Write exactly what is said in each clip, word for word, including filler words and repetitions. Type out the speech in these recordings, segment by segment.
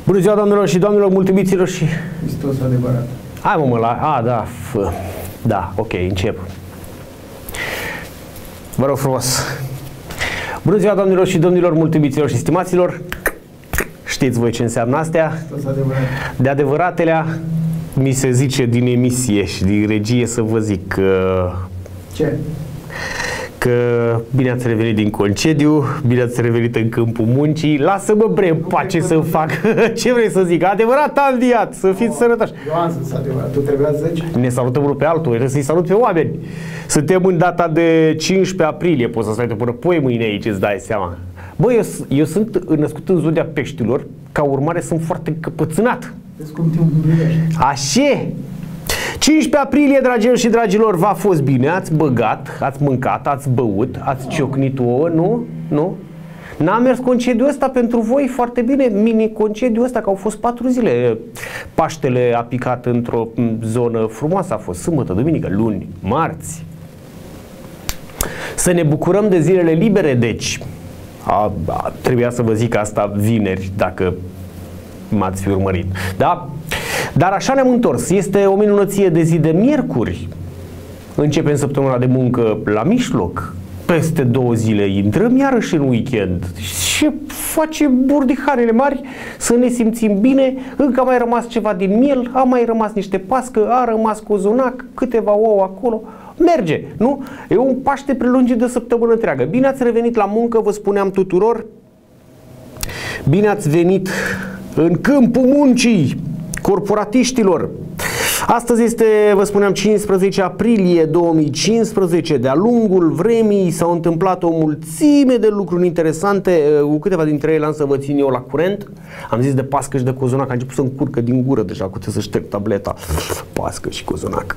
Bună ziua, doamnelor și domnilor, mulțumiților și... Hristos adevărat. Hai mă, mă, la... A, da, f... da, ok, încep. Vă rog frumos. Bună ziua, doamnelor și domnilor, mulțumiților și stimaților. Știți voi ce înseamnă astea? Hristos adevărat. De adevăratelea, mi se zice din emisie și din regie să vă zic că... Ce? Că bine ați revenit din concediu, bine ați revenit în câmpul muncii. Lasă-mă bre în pace să fac. Ce vrei să zic? Adevărat am înviat, să fiți sănătoși. Eu am zis adevărat, tu trebuia să zici? Ne salutăm unul pe altul, trebuie să-i salut pe oameni. Suntem în data de cincisprezece aprilie, poți să stai până poi mâine aici, îți dai seama. Bă, eu, eu sunt născut în zodia peștilor, ca urmare sunt foarte căpățânat. Vezi cum te îmbuiești. Așa. cincisprezece aprilie, dragilor și dragilor, v-a fost bine, ați băgat, ați mâncat, ați băut, ați ciocnit ouă, nu? Nu? N-a mers concediul ăsta pentru voi foarte bine, mini-concediul ăsta, că au fost patru zile. Paștele a picat într-o zonă frumoasă, a fost sâmbătă, duminică, luni, marți. Să ne bucurăm de zilele libere, deci a, a, trebuia să vă zic asta vineri, dacă m-ați fi urmărit. Da? Dar așa ne-am întors. Este o minunăție de zi de miercuri. Începem săptămâna de muncă la mijloc. Peste două zile intrăm iarăși în weekend. Și face burdihanele mari să ne simțim bine. Încă a mai rămas ceva din miel, a mai rămas niște pască, a rămas cozonac, câteva ouă acolo. Merge, nu? E un Paște prelungit de săptămână întreagă. Bine ați revenit la muncă, vă spuneam tuturor. Bine ați venit în câmpul muncii corporatiștilor. Astăzi este, vă spuneam, cincisprezece aprilie două mii cincisprezece. De-a lungul vremii s-au întâmplat o mulțime de lucruri interesante. Cu câteva dintre ele am să vă țin eu la curent. Am zis de pască și de cozonac, a început să-mi curcă din gură deja, cu să șterg tableta. Pască și cozonac.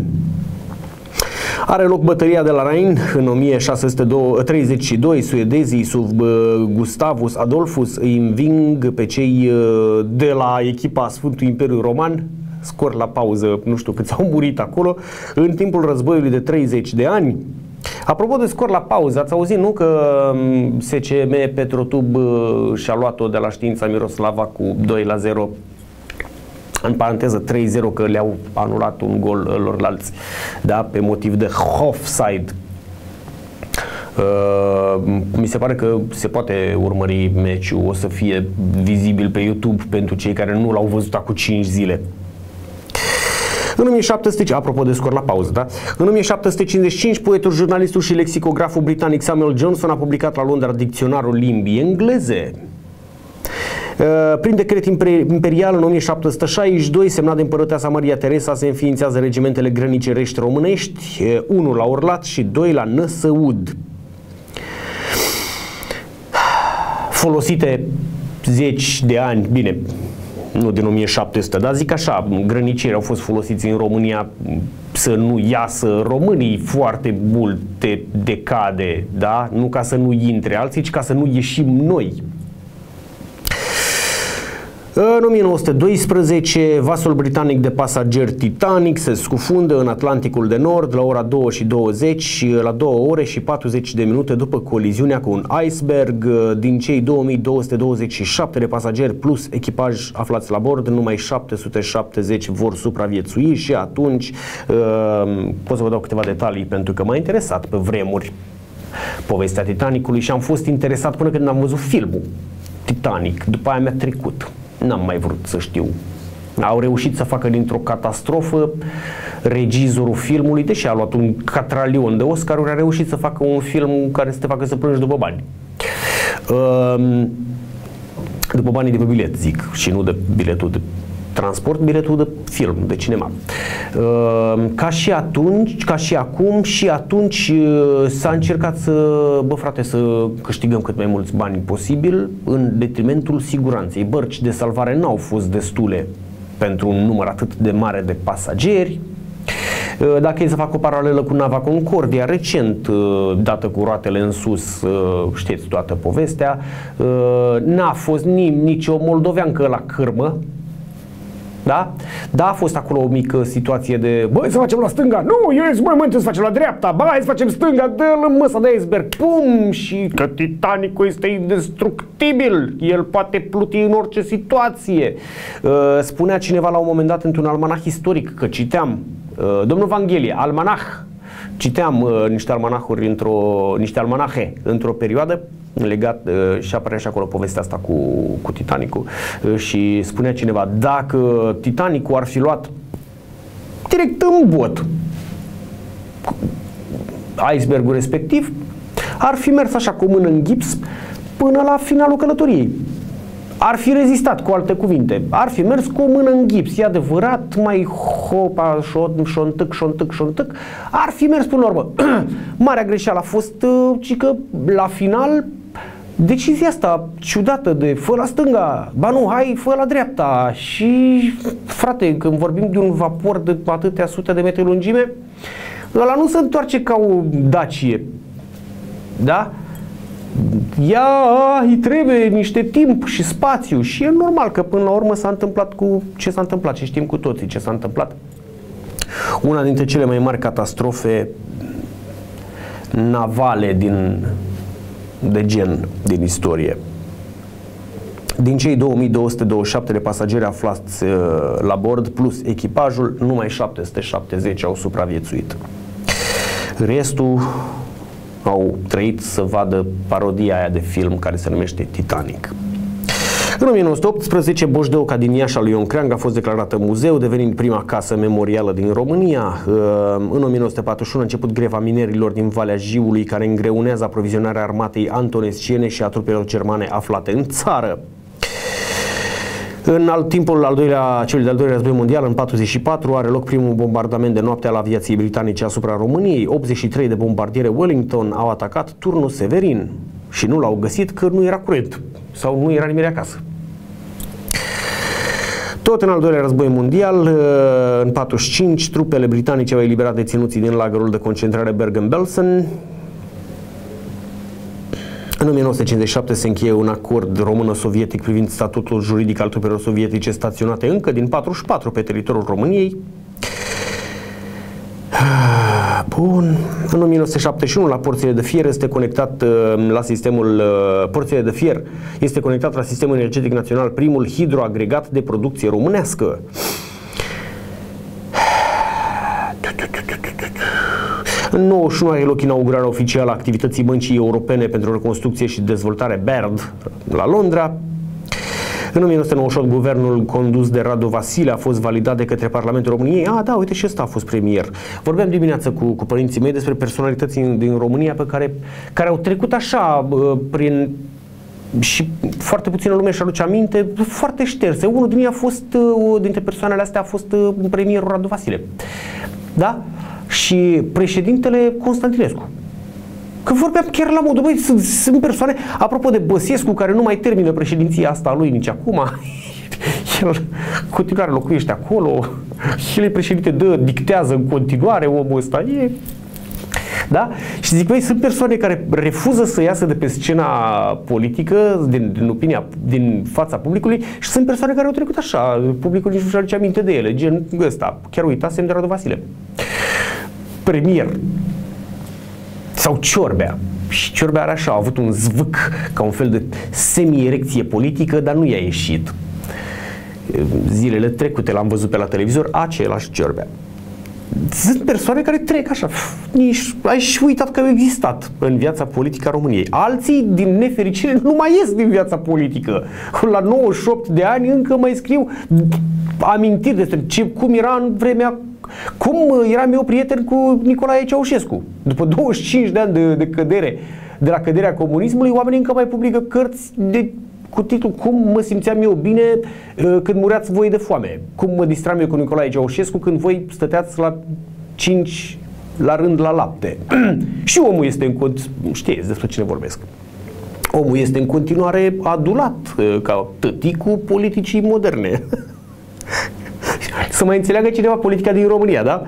Are loc bătălia de la Rhein în o mie șase sute treizeci și doi. Suedezii sub Gustavus Adolphus îi înving pe cei de la echipa Sfântul Imperiu Roman. Scor la pauză, nu știu câți au murit acolo în timpul războiului de treizeci de ani. Apropo de scor la pauză, ați auzit, nu, că S C M Petrotub și-a luat-o de la Știința Miroslava cu doi la zero. În paranteză trei zero, că le-au anulat un gol lorlalți, da, pe motiv de offside. Uh, mi se pare că se poate urmări meciul, o să fie vizibil pe YouTube pentru cei care nu l-au văzut acum cinci zile. În o mie șapte sute, apropo de scor la pauză, da? În o mie șapte sute cincizeci și cinci, poetul, jurnalistul și lexicograful britanic Samuel Johnson a publicat la Londra Dicționarul limbii engleze. Prin decret imperial în o mie șapte sute șaizeci și doi, semnat de împărăteasa Maria Teresa, se înființează regimentele grănicerești românești, unul la Orlat și doi la Năsăud. Folosite zeci de ani, bine, nu din o mie șapte sute, dar zic așa, grăniceri au fost folosiți în România să nu iasă românii foarte multe decade, da? Nu ca să nu intre alții, ci ca să nu ieșim noi. În o mie nouă sute doisprezece, vasul britanic de pasageri Titanic se scufundă în Atlanticul de Nord la ora două și douăzeci, la două ore și patruzeci de minute după coliziunea cu un iceberg. Din cei două mii două sute douăzeci și șapte de pasageri plus echipaj aflați la bord, numai șapte sute șaptezeci vor supraviețui și atunci uh, pot să vă dau câteva detalii pentru că m-a interesat pe vremuri povestea Titanicului și am fost interesat până când am văzut filmul Titanic. După aia mi-a trecut. N-am mai vrut să știu. Au reușit să facă dintr-o catastrofă regizorul filmului, deși a luat un catralion de Oscar-uri, a reușit să facă un film care să te facă să plângi după bani. După banii de pe bilet, zic, și nu de biletul de transport, biletul de film, de cinema. Ca și atunci, ca și acum, și atunci s-a încercat să, bă frate, să câștigăm cât mai mulți bani posibil în detrimentul siguranței. Bărci de salvare n-au fost destule pentru un număr atât de mare de pasageri. Dacă e să fac o paralelă cu nava Concordia, recent dată cu roatele în sus, știți toată povestea, n-a fost nicio moldoveancă la cârmă. Da? Da, a fost acolo o mică situație de băi, să facem la stânga, nu, eu zic, măi, mă, să facem la dreapta, băi, să facem stânga, dă-l în măsa de iceberg, pum, și că Titanicul este indestructibil, el poate pluti în orice situație. Spunea cineva la un moment dat într-un almanah istoric, că citeam, domnul Vanghelie, almanah, citeam niște almanahuri într-o, niște almanahe într-o perioadă, legat uh, și apărea și acolo povestea asta cu, cu Titanicul uh, și spunea cineva, dacă Titanicul ar fi luat direct în bot icebergul respectiv, ar fi mers așa cu o mână în gips până la finalul călătoriei. Ar fi rezistat, cu alte cuvinte. Ar fi mers cu o mână în gips, e adevărat, mai hopa, șontâc, șontâc, șontâc, ar fi mers până la urmă. Marea greșeală a fost uh, că la final decizia asta ciudată de fă la stânga, ba nu, hai, fă la dreapta. Și, frate, când vorbim de un vapor de atâtea sute de metri lungime, ăla nu se întoarce ca o Dacie, da? Ea, îi trebuie niște timp și spațiu și e normal că până la urmă s-a întâmplat cu ce s-a întâmplat și știm cu toții ce s-a întâmplat. Una dintre cele mai mari catastrofe navale din, de gen din istorie. Din cei două mii două sute douăzeci și șapte de pasageri aflați uh, la bord plus echipajul, numai șapte sute șaptezeci au supraviețuit. Restul au trăit să vadă parodia aia de film care se numește Titanic. În o mie nouă sute optsprezece, Boșdeauca din Iași a lui Ion Creangă a fost declarată muzeu, devenind prima casă memorială din România. În o mie nouă sute patruzeci și unu a început greva minerilor din Valea Jiului, care îngreunează aprovizionarea armatei antonesciene și a trupelor germane aflate în țară. În alt timpul al doilea, celui de-al doilea război mondial, în patruzeci și patru, are loc primul bombardament de noapte al aviației britanice asupra României. optzeci și trei de bombardiere Wellington au atacat turnul Severin și nu l-au găsit că nu era curent sau nu era nimeni acasă. Tot în al doilea război mondial, în patruzeci și cinci, trupele britanice au eliberat deținuții din lagărul de concentrare Bergen-Belsen. În o mie nouă sute cincizeci și șapte se încheie un acord româno-sovietic privind statutul juridic al trupelor sovietice staționate încă din patruzeci și patru pe teritoriul României. Bun. În o mie nouă sute șaptezeci și unu, la porțile de fier este conectat la sistemul porțile de fier este conectat la sistemul energetic național primul hidroagregat de producție românească. În nouăzeci și unu are loc inaugurarea oficială a activității Băncii Europene pentru Reconstrucție și Dezvoltare B E R D la Londra. În o mie nouă sute nouăzeci și opt, guvernul condus de Radu Vasile a fost validat de către Parlamentul României. Ah, da, uite și ăsta a fost premier. Vorbeam dimineață cu, cu părinții mei despre personalități din România pe care, care au trecut așa prin... și foarte puțină lume și aduce aminte, foarte șterse. Unul din ei a fost, dintre persoanele astea a fost premierul Radu Vasile. Da? Și președintele Constantinescu. Că vorbeam chiar la modul, băi, sunt, sunt persoane, apropo de Băsescu, care nu mai termină președinția asta a lui nici acum, el în continuare locuiește acolo, el e președinte, dă, dictează în continuare omul ăsta, e... Da? Și zic, băi, sunt persoane care refuză să iasă de pe scena politică, din, din opinia, din fața publicului, și sunt persoane care au trecut așa, publicul nici nu-și aduce aminte de ele, gen ăsta, chiar uitasem de Radu Vasile. Premier sau Ciorbea. Și Ciorbea are așa, a avut un zvâc ca un fel de semi-erecție politică, dar nu i-a ieșit. Zilele trecute l-am văzut pe la televizor, același Ciorbea. Sunt persoane care trec așa, nici ai și uitat că au existat în viața politică a României. Alții, din nefericire, nu mai ies din viața politică. La nouăzeci și opt de ani încă mai scriu amintiri despre ce, cum era în vremea, cum eram eu prieten cu Nicolae Ceaușescu. După douăzeci și cinci de ani de, de cădere, de la căderea comunismului, oamenii încă mai publică cărți de, cu titlul Cum mă simțeam eu bine uh, când mureați voi de foame. Cum mă distram eu cu Nicolae Ceaușescu când voi stăteați la cinci la rând la lapte. Și omul este în continuare, știți despre cine vorbesc. Omul este în continuare adulat uh, ca tăticul politicii moderne. Să mai înțeleagă cineva politica din România, da?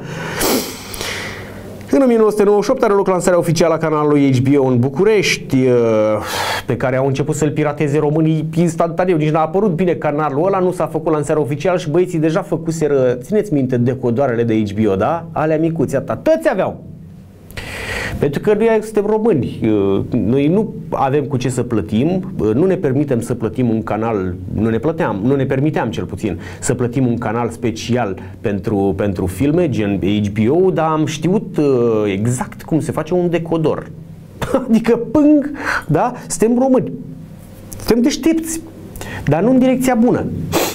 În o mie nouă sute nouăzeci și opt are loc lansarea oficială a canalului H B O în București. pe care au început să-l pirateze românii instantaneu. Nici n-a apărut bine canalul ăla, nu s-a făcut lansarea oficială și băieții deja făcuseră, țineți minte, decodoarele de H B O, da? Alea micuți, atâta. Toți aveau. Pentru că noi suntem români, noi nu avem cu ce să plătim, nu ne permitem să plătim un canal, nu ne plăteam, nu ne permiteam cel puțin să plătim un canal special pentru, pentru filme, gen H B O, dar am știut exact cum se face un decodor. Adică, pâng, da? Suntem români, suntem deștepți, dar nu în direcția bună.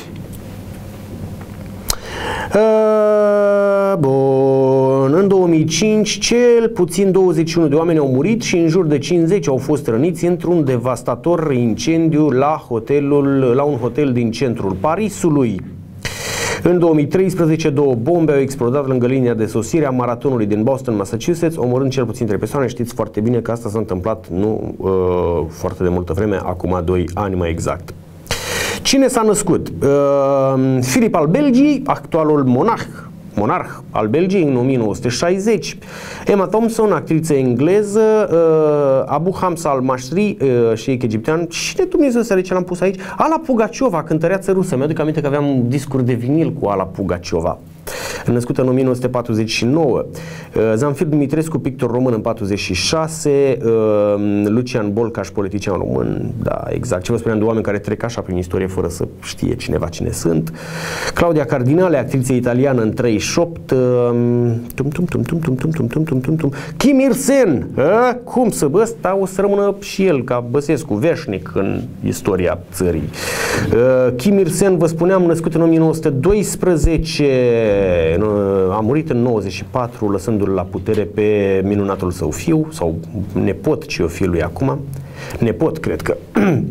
Uh, bun. În două mii cinci cel puțin douăzeci și unu de oameni au murit și în jur de cincizeci au fost răniți într-un devastator incendiu la, hotelul, la un hotel din centrul Parisului. În două mii treisprezece două bombe au explodat lângă linia de sosire a maratonului din Boston, Massachusetts, omorând cel puțin trei persoane. Știți foarte bine că asta s-a întâmplat nu uh, foarte de multă vreme, acum doi ani mai exact. Cine s-a născut? Uh, Filip al Belgii, actualul monarh, monarh al Belgiei în o mie nouă sute șaizeci. Emma Thompson, actriță engleză. uh, Abu Hamza al-Mashri, uh, șeic egiptean. Cine Dumnezeu să ce l-am pus aici? Ala Pugaciova, cântăreață rusă. Mi-aduc aminte că aveam discuri de vinil cu Ala Pugaciova. Născută în o mie nouă sute patruzeci și nouă. Zamfir Dumitrescu, pictor român, în patruzeci și șase. Lucian Bolcaș, politician român. Da, exact. Ce vă spuneam de oameni care trec așa prin istorie fără să știe cineva cine sunt. Claudia Cardinale, actriță italiană, în treizeci și opt. Tum, tum, tum, tum, tum, tum, tum, tum, tum, tum, tum. Kim Il-sen. Cum să bă, ăsta o să rămână și el ca Băsescu, veșnic în istoria țării. Kim Il-sen, vă spuneam, născut în o mie nouă sute doisprezece. A murit în nouăzeci și patru, lăsându-l la putere pe minunatul său fiu, sau nepot, ce o fi lui acum. Nepot, cred că.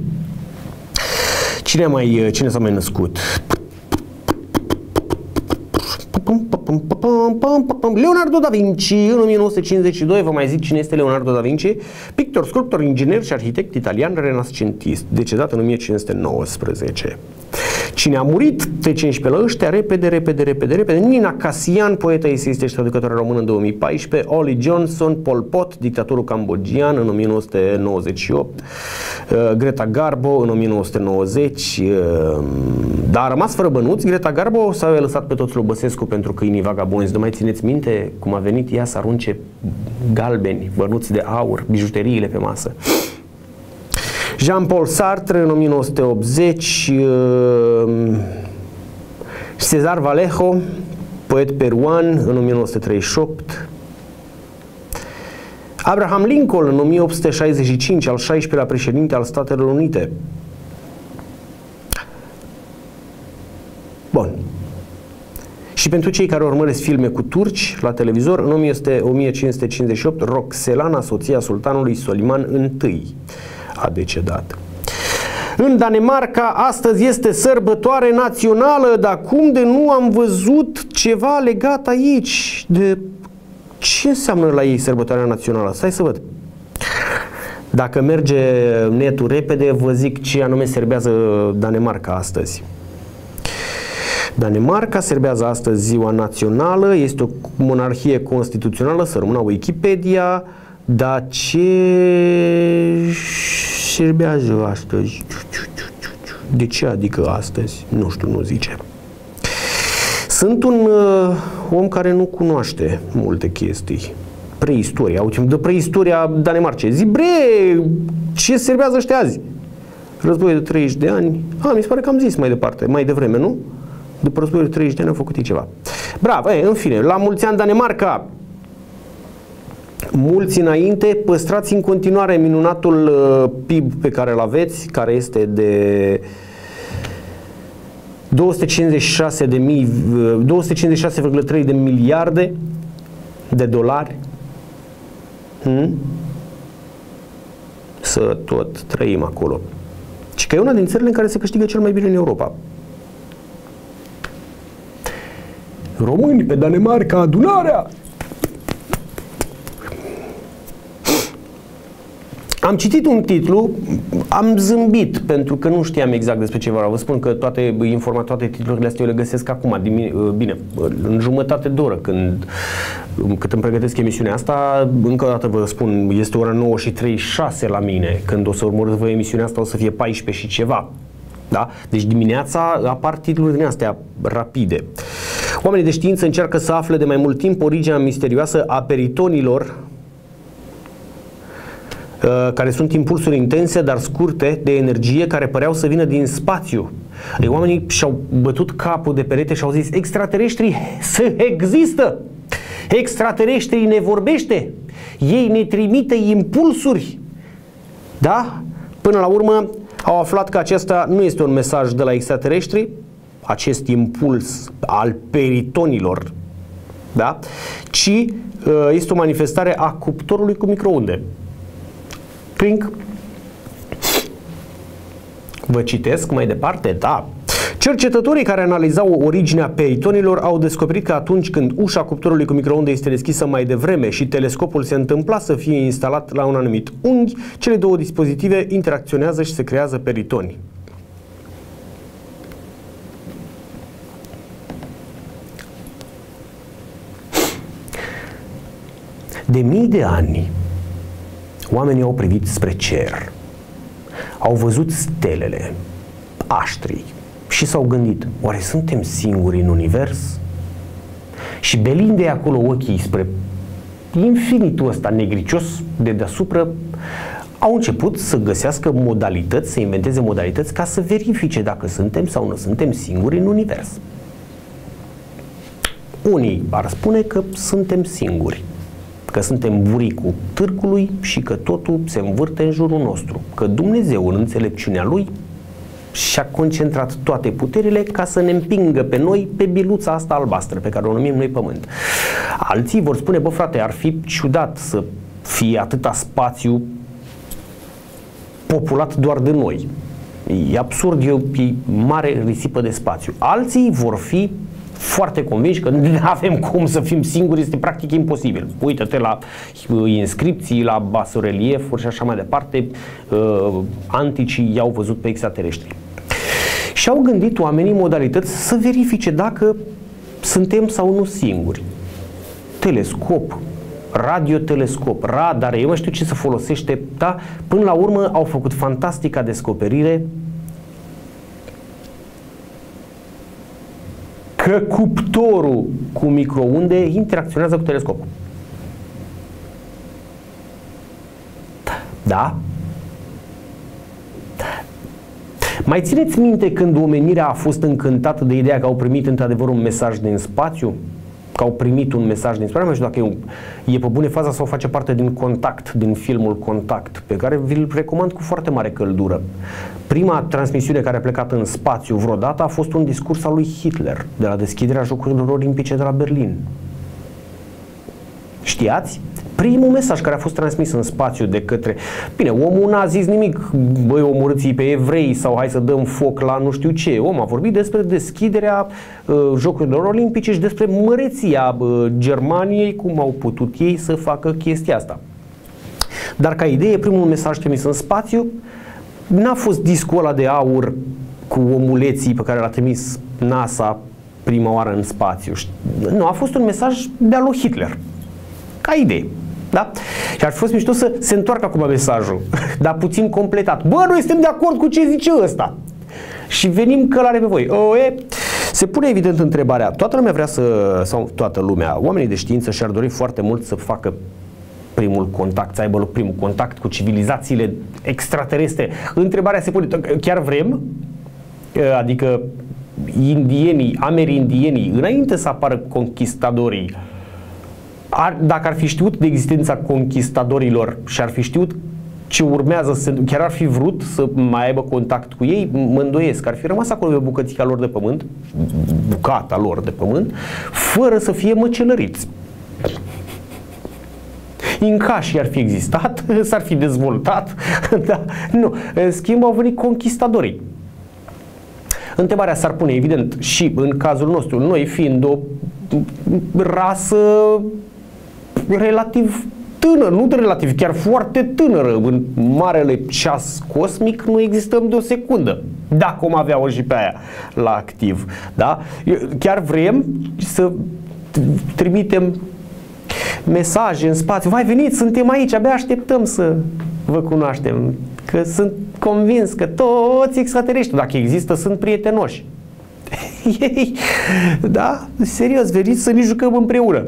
Cine, mai, cine s-a mai născut? Leonardo da Vinci, în o mie nouă sute cincizeci și doi, vă mai zic cine este Leonardo da Vinci, pictor, sculptor, inginer și arhitect italian renascentist, decedat în o mie cinci sute nouăsprezece. Cine a murit? Trecem și pe la ăștia, repede, repede, repede, repede. Nina Casian, poeta, eseistă și traducătoare română, în două mii paisprezece. Ollie Johnson, Pol Pot, dictatorul cambogian, în o mie nouă sute nouăzeci și opt. Uh, Greta Garbo, în o mie nouă sute nouăzeci. Uh, dar a rămas fără bănuți. Greta Garbo s-a lăsat pe toți lui Băsescu pentru câinii vagabonzi. Nu mai țineți minte cum a venit ea să arunce galbeni, bănuți de aur, bijuteriile pe masă. Jean-Paul Sartre, în o mie nouă sute optzeci. Cezar Vallejo, poet peruan, în o mie nouă sute treizeci și opt. Abraham Lincoln, în o mie opt sute șaizeci și cinci, al șaisprezecelea președinte al Statelor Unite. Bun. Și pentru cei care urmăresc filme cu turci la televizor, în o mie cinci sute cincizeci și opt, Roxelana, soția sultanului Soliman I, a decedat. În Danemarca astăzi este sărbătoare națională, dar cum de nu am văzut ceva legat aici de ce înseamnă la ei sărbătoarea națională? Stai să văd. Dacă merge netul repede, vă zic ce anume serbează Danemarca astăzi. Danemarca serbează astăzi ziua națională, este o monarhie constituțională, să rămână Wikipedia, dar ce serbează astăzi? De ce adică astăzi? Nu știu, nu zice. Sunt un uh, om care nu cunoaște multe chestii. Preistoria, uite, de preistoria Danemarcei. Zi, bre, ce serbează ăștia azi? Războiul de treizeci de ani. A, mi se pare că am zis mai departe, mai devreme, nu? După războiul de treizeci de ani au făcut ei ceva. Bravo, e, în fine, la mulți ani Danemarca. Mulți înainte, păstrați în continuare minunatul uh, P I B pe care îl aveți, care este de două sute cincizeci și șase de mii, două sute cincizeci și șase virgulă trei de miliarde de dolari. Hmm? Să tot trăim acolo. Și că e una din țările în care se câștigă cel mai bine în Europa. Români pe Danemarca, adunarea! Am citit un titlu, am zâmbit pentru că nu știam exact despre ce vreau. Vă spun că toate informa, toate titlurile astea eu le găsesc acum, bine, în jumătate de oră, când cât îmi pregătesc emisiunea asta. Încă o dată vă spun, este ora nouă și treizeci și șase la mine. Când o să urmăresc vă emisiunea asta o să fie paisprezece și ceva. Da? Deci dimineața apar titluri din astea rapide. Oamenii de știință încearcă să afle de mai mult timp originea misterioasă a peritonilor, care sunt impulsuri intense, dar scurte, de energie, care păreau să vină din spațiu. Ei, oamenii și-au bătut capul de perete și au zis: extraterestrii să există! Extraterestrii ne vorbește! Ei ne trimite impulsuri! Da? Până la urmă au aflat că acesta nu este un mesaj de la extraterestri, acest impuls al peritonilor, da? Ci este o manifestare a cuptorului cu microunde. Clink. Vă citesc mai departe, da. Cercetătorii care analizau originea peritonilor au descoperit că atunci când ușa cuptorului cu microunde este deschisă mai devreme și telescopul se întâmpla să fie instalat la un anumit unghi, cele două dispozitive interacționează și se creează peritoni. De mii de ani, oamenii au privit spre cer, au văzut stelele, aștrii și s-au gândit: oare suntem singuri în univers? Și belind de acolo ochii spre infinitul ăsta negricios de deasupra, au început să găsească modalități, să inventeze modalități ca să verifice dacă suntem sau nu suntem singuri în univers. Unii ar spune că suntem singuri, că suntem buricul târgului și că totul se învârte în jurul nostru, că Dumnezeu, în înțelepciunea Lui, și-a concentrat toate puterile ca să ne împingă pe noi pe biluța asta albastră pe care o numim noi Pământ. Alții vor spune: bă frate, ar fi ciudat să fie atâta spațiu populat doar de noi. E absurd, e o mare risipă de spațiu. Alții vor fi foarte convinși că nu avem cum să fim singuri, este practic imposibil. Uită-te la inscripții, la basoreliefuri și așa mai departe. Anticii i-au văzut pe extraterestri. Și au gândit oamenii modalități să verifice dacă suntem sau nu singuri. Telescop, radiotelescop, radare, eu nu știu ce să folosește, da? Până la urmă au făcut fantastica descoperire că cuptorul cu microunde interacționează cu telescopul. Da? Mai țineți minte când omenirea a fost încântată de ideea că au primit într-adevăr un mesaj din spațiu? Că au primit un mesaj din spațiu? Nu știu dacă e, un, e pe bune faza sau face parte din Contact, din filmul Contact, pe care vi-l recomand cu foarte mare căldură. Prima transmisiune care a plecat în spațiu vreodată a fost un discurs al lui Hitler de la deschiderea Jocurilor Olimpice de la Berlin. Știați? Primul mesaj care a fost transmis în spațiu de către... Bine, omul n-a zis nimic: băi, omorâți-i pe evrei sau hai să dăm foc la nu știu ce. Omul a vorbit despre deschiderea uh, Jocurilor Olimpice și despre măreția uh, Germaniei, cum au putut ei să facă chestia asta. Dar ca idee, primul mesaj trimis în spațiu n-a fost discul ăla de aur cu omuleții pe care l-a trimis NASA prima oară în spațiu. Nu, a fost un mesaj de-al lui Hitler. Ca idee. Da? Și ar fi fost mișto să se întoarcă acum mesajul, dar puțin completat. Bă, noi suntem de acord cu ce zice ăsta. Și venim călare pe voi. O, e, se pune evident întrebarea. Toată lumea vrea să, sau toată lumea, oamenii de știință și-ar dori foarte mult să facă primul contact, să aibă loc primul contact cu civilizațiile extraterestre. Întrebarea se pune: chiar vrem? Adică indienii, amerindienii, înainte să apară conquistadorii, Ar, dacă ar fi știut de existența conquistadorilor și ar fi știut ce urmează, să, chiar ar fi vrut să mai aibă contact cu ei, mă îndoiesc că ar fi rămas acolo pe bucățica lor de pământ, bucata lor de pământ, fără să fie măcelăriți. Incașii ar fi existat, s-ar fi dezvoltat, da, nu. În schimb au venit conquistadorii. Întrebarea s-ar pune evident și în cazul nostru, noi fiind o rasă relativ tânără, nu de relativ, chiar foarte tânără, în marele ceas cosmic nu existăm de o secundă, dacă om avea-o și pe aia la activ, da? Chiar vrem să trimitem mesaje în spațiu, vai veniți, suntem aici, abia așteptăm să vă cunoaștem, că sunt convins că toți extraterestri, dacă există, sunt prietenoși. Ei, da? Serios, veniți să ne jucăm împreună.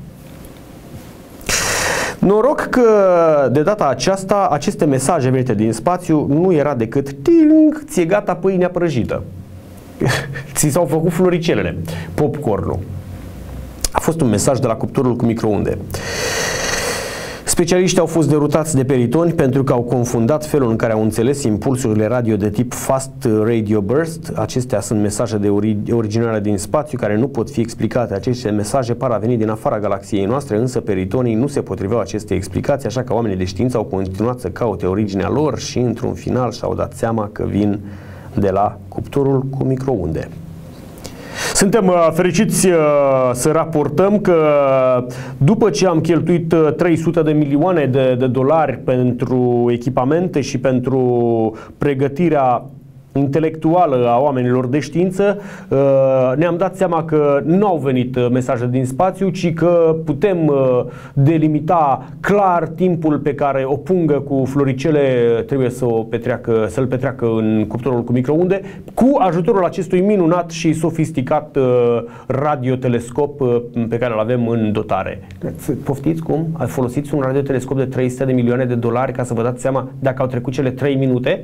Noroc că de data aceasta aceste mesaje venite din spațiu nu era decât ting, ți-e gata pâinea prăjită. Ți s-au făcut floricelele, popcornul. A fost un mesaj de la cuptorul cu microunde. Specialiștii au fost derutați de peritoni pentru că au confundat felul în care au înțeles impulsurile radio de tip Fast Radio Burst. Acestea sunt mesaje de ori originare din spațiu care nu pot fi explicate. Aceste mesaje par a veni din afara galaxiei noastre, însă peritonii nu se potriveau acestei explicații, așa că oamenii de știință au continuat să caute originea lor și într-un final și-au dat seama că vin de la cuptorul cu microunde. Suntem uh, fericiți uh, să raportăm că după ce am cheltuit uh, trei sute de milioane de, de dolari pentru echipamente și pentru pregătirea intelectuală a oamenilor de știință, ne-am dat seama că nu au venit mesaje din spațiu, ci că putem delimita clar timpul pe care o pungă cu floricele trebuie să o petreacă, să-l petreacă în cuptorul cu microunde, cu ajutorul acestui minunat și sofisticat radiotelescop pe care îl avem în dotare. Poftiți cum? Folosiți un radiotelescop de trei sute de milioane de dolari ca să vă dați seama dacă au trecut cele trei minute?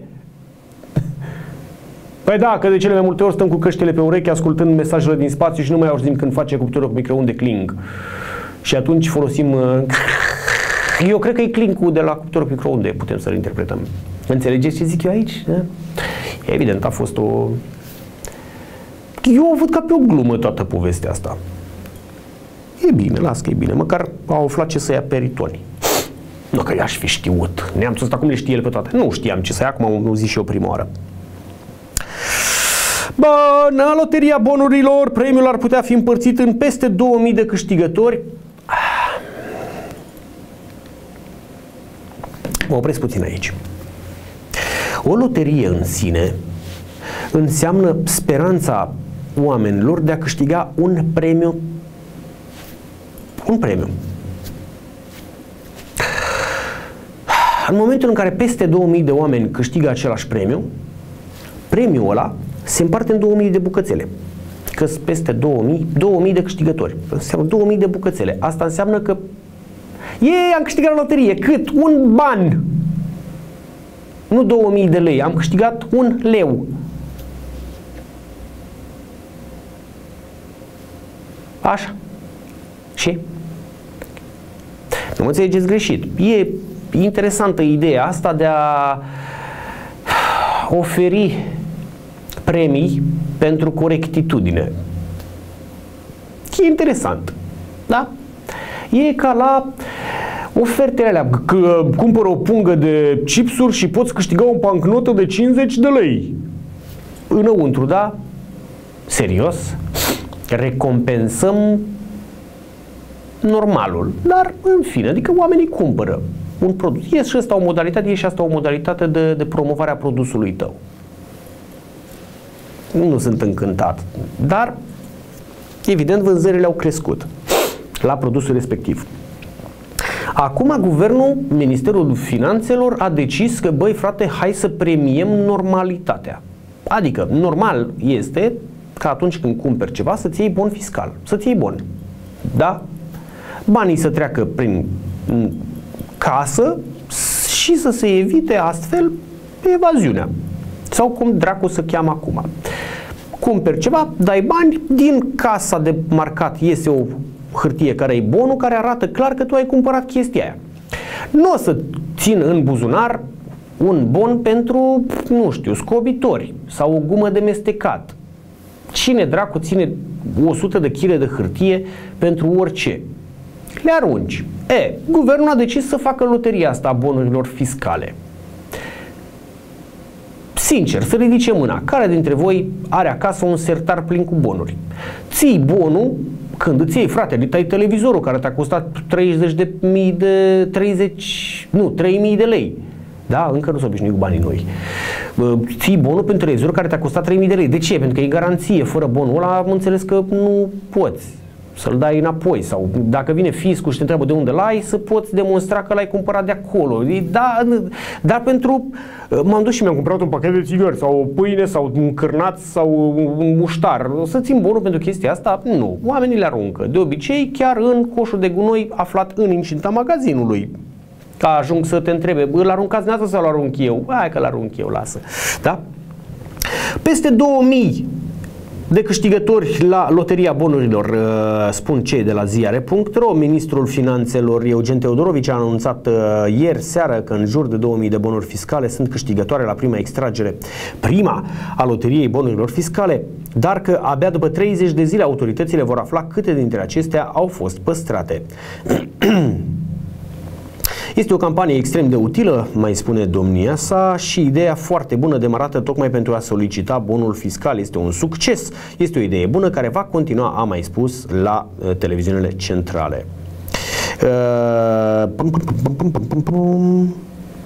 Păi da, că de cele mai multe ori stăm cu căștile pe urechi ascultând mesajele din spațiu și nu mai auzim când face cuptorul cu microunde cling. Și atunci folosim... Eu cred că e cling-ul de la cuptorul cu microunde, putem să-l interpretăm. Înțelegeți ce zic eu aici? Da? Evident, a fost o... Eu o văd ca pe o glumă toată povestea asta. E bine, las că e bine. Măcar au aflat ce să ia peritoni. Nu că i-aș fi știut. Neamțul ăsta cum le știe el pe toate? Nu știam ce să ia, acum am zis și eu prima oară. Bă, la loteria bonurilor, premiul ar putea fi împărțit în peste două mii de câștigători. Mă opresc puțin aici. O loterie în sine înseamnă speranța oamenilor de a câștiga un premiu. Un premiu. În momentul în care peste două mii de oameni câștigă același premiu, premiul ăla se împarte în două mii de bucățele. Că sunt peste două mii, două mii de câștigători. Înseamnă două mii de bucățele. Asta înseamnă că ei, am câștigat la loterie. Cât? Un ban. Nu două mii de lei. Am câștigat un leu. Așa. Și? Nu mă înțelegeți greșit. E interesantă ideea asta de a oferi premii pentru corectitudine. E interesant. Da? E ca la ofertele alea. Că cumpără o pungă de chipsuri și poți câștiga o bancnotă de cincizeci de lei. Înăuntru, da? Serios? Recompensăm normalul. Dar, în fine, adică oamenii cumpără un produs. E și asta o modalitate, e și asta o modalitate de, de promovare a produsului tău. Nu sunt încântat, dar evident vânzările au crescut la produsul respectiv. Acum guvernul, Ministerul Finanțelor a decis că, băi frate, hai să premiem normalitatea. Adică normal este că atunci când cumperi ceva să-ți iei bon fiscal, să-ți iei bon. Da? Banii să treacă prin casă și să se evite astfel evaziunea. Sau cum dracu să cheamă acum. Cumperi ceva, dai bani, din casa de marcat iese o hârtie care e bonul, care arată clar că tu ai cumpărat chestia aia. Nu o să țin în buzunar un bon pentru, nu știu, scobitori sau o gumă de mestecat. Cine dracu ține o sută de kilograme de hârtie pentru orice? Le arunci. E, guvernul a decis să facă loteria asta a bonurilor fiscale. Sincer, să ridice mâna. Care dintre voi are acasă un sertar plin cu bonuri? Ții bonul Când îți iei, frate, îți tai televizorul care te-a costat treizeci de mii de treizeci, nu, trei mii de lei. Da? Încă nu s-au obișnuit cu banii noi. Ții bonul pentru televizor care te-a costat trei mii de lei. De ce? Pentru că e garanție. Fără bonul ăla am înțeles că nu poți să-l dai înapoi. Sau dacă vine fiscul și te întreabă de unde l-ai, să poți demonstra că l-ai cumpărat de acolo. Da, dar pentru... M-am dus și mi-am cumpărat un pachet de țigări sau o pâine sau un cârnat sau un muștar. O să țin bonul pentru chestia asta? Nu. Oamenii le aruncă. De obicei chiar în coșul de gunoi aflat în incinta magazinului. Ca ajung să te întrebe, îl aruncați dumneavoastră sau îl arunc eu? Hai că îl arunc eu, lasă. Da? Peste două mii de câștigători la loteria bonurilor, spun cei de la ziare punct ro. Ministrul Finanțelor Eugen Teodorovici a anunțat ieri seară că în jur de două mii de bonuri fiscale sunt câștigătoare la prima extragere, prima a loteriei bonurilor fiscale, dar că abia după treizeci de zile autoritățile vor afla câte dintre acestea au fost păstrate. Este o campanie extrem de utilă, mai spune domnia sa, și ideea foarte bună demarată tocmai pentru a solicita bonul fiscal. Este un succes, este o idee bună care va continua, a mai spus, la uh, televiziunile centrale. Uh, pum, pum, pum, pum, pum.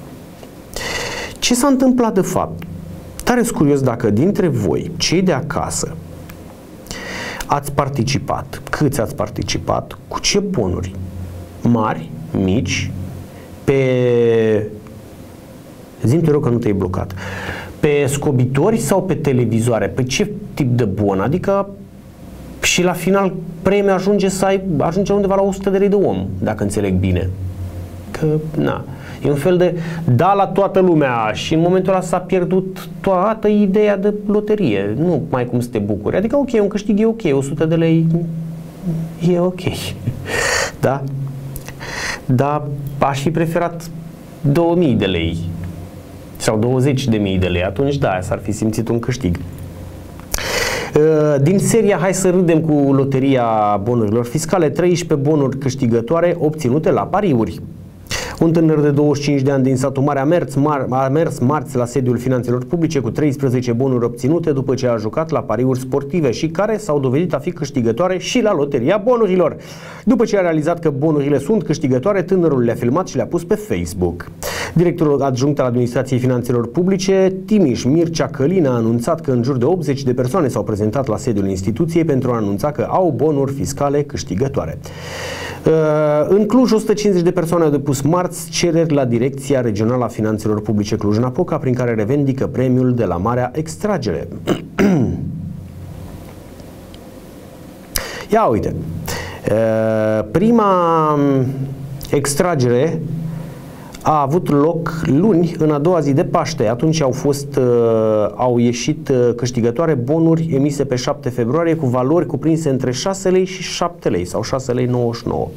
Ce s-a întâmplat de fapt? Tare curios dacă dintre voi, cei de acasă, ați participat, câți ați participat, cu ce bonuri? Mari, mici, pe... zi-mi te rog că nu te-ai blocat. Pe scobitori sau pe televizoare? Pe ce tip de bon? Adică și la final premiul ajunge să ai, ajunge undeva la o sută de lei de om, dacă înțeleg bine. Că, na, e un fel de da la toată lumea și în momentul ăla s-a pierdut toată ideea de loterie. Nu mai cum să te bucuri. Adică ok, un câștig e ok, o sută de lei e ok. Da? Dar aș fi preferat două mii de lei sau douăzeci de mii de lei, atunci da, s-ar fi simțit un câștig. Din seria Hai să râdem cu loteria bonurilor fiscale, treisprezece bonuri câștigătoare obținute la pariuri. Un tânăr de douăzeci și cinci de ani din satul Mare a mers, mar, a mers marți la sediul Finanțelor Publice cu treisprezece bonuri obținute după ce a jucat la pariuri sportive și care s-au dovedit a fi câștigătoare și la loteria bonurilor. După ce a realizat că bonurile sunt câștigătoare, tânărul le-a filmat și le-a pus pe Facebook. Directorul adjunct al Administrației Finanțelor Publice, Timiș Mircea Călin, a anunțat că în jur de optzeci de persoane s-au prezentat la sediul instituției pentru a anunța că au bonuri fiscale câștigătoare. În Cluj, o sută cincizeci de persoane au depus marți cereri la Direcția Regională a Finanțelor Publice Cluj-Napoca, prin care revendică premiul de la Marea Extragere. Ia uite, prima extragere a avut loc luni, în a doua zi de Paște. Atunci au fost, uh, au ieșit uh, câștigătoare bonuri emise pe șapte februarie cu valori cuprinse între șase lei și șapte lei sau șase lei nouăzeci și nouă.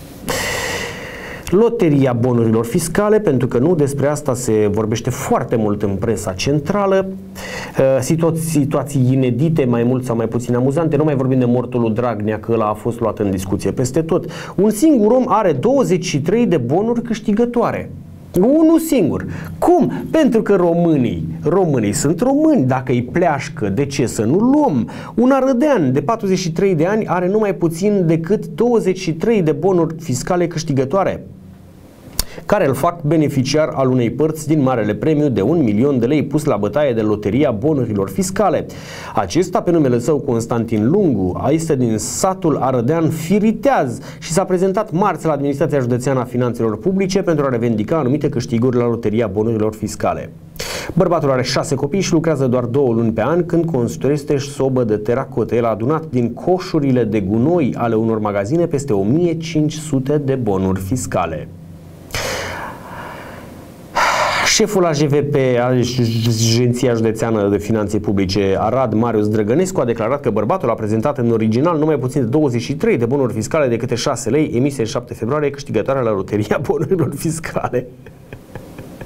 Loteria bonurilor fiscale, pentru că nu despre asta se vorbește foarte mult în presa centrală, situa situații inedite, mai mult sau mai puțin amuzante, nu mai vorbim de mortul lui Dragnea, că ăla a fost luat în discuție peste tot. Un singur om are douăzeci și trei de bonuri câștigătoare. Unul singur. Cum? Pentru că românii, românii sunt români. Dacă îi pleașcă, de ce să nu luăm? Un arădean de patruzeci și trei de ani are numai puțin decât douăzeci și trei de bonuri fiscale câștigătoare, care îl fac beneficiar al unei părți din marele premiu de un milion de lei pus la bătaie de loteria bonurilor fiscale. Acesta, pe numele său Constantin Lungu, este din satul arădean Firiteaz și s-a prezentat marți la Administrația Județeană a Finanțelor Publice pentru a revendica anumite câștiguri la loteria bonurilor fiscale. Bărbatul are șase copii și lucrează doar două luni pe an când construiește sobă de teracotă. El a adunat din coșurile de gunoi ale unor magazine peste o mie cinci sute de bonuri fiscale. Șeful A J V P, Agenția Județeană de Finanțe Publice Arad, Marius Drăgănescu, a declarat că bărbatul a prezentat în original numai puțin de douăzeci și trei de bonuri fiscale de câte șase lei emise în șapte februarie, câștigătoare la loteria bonurilor fiscale.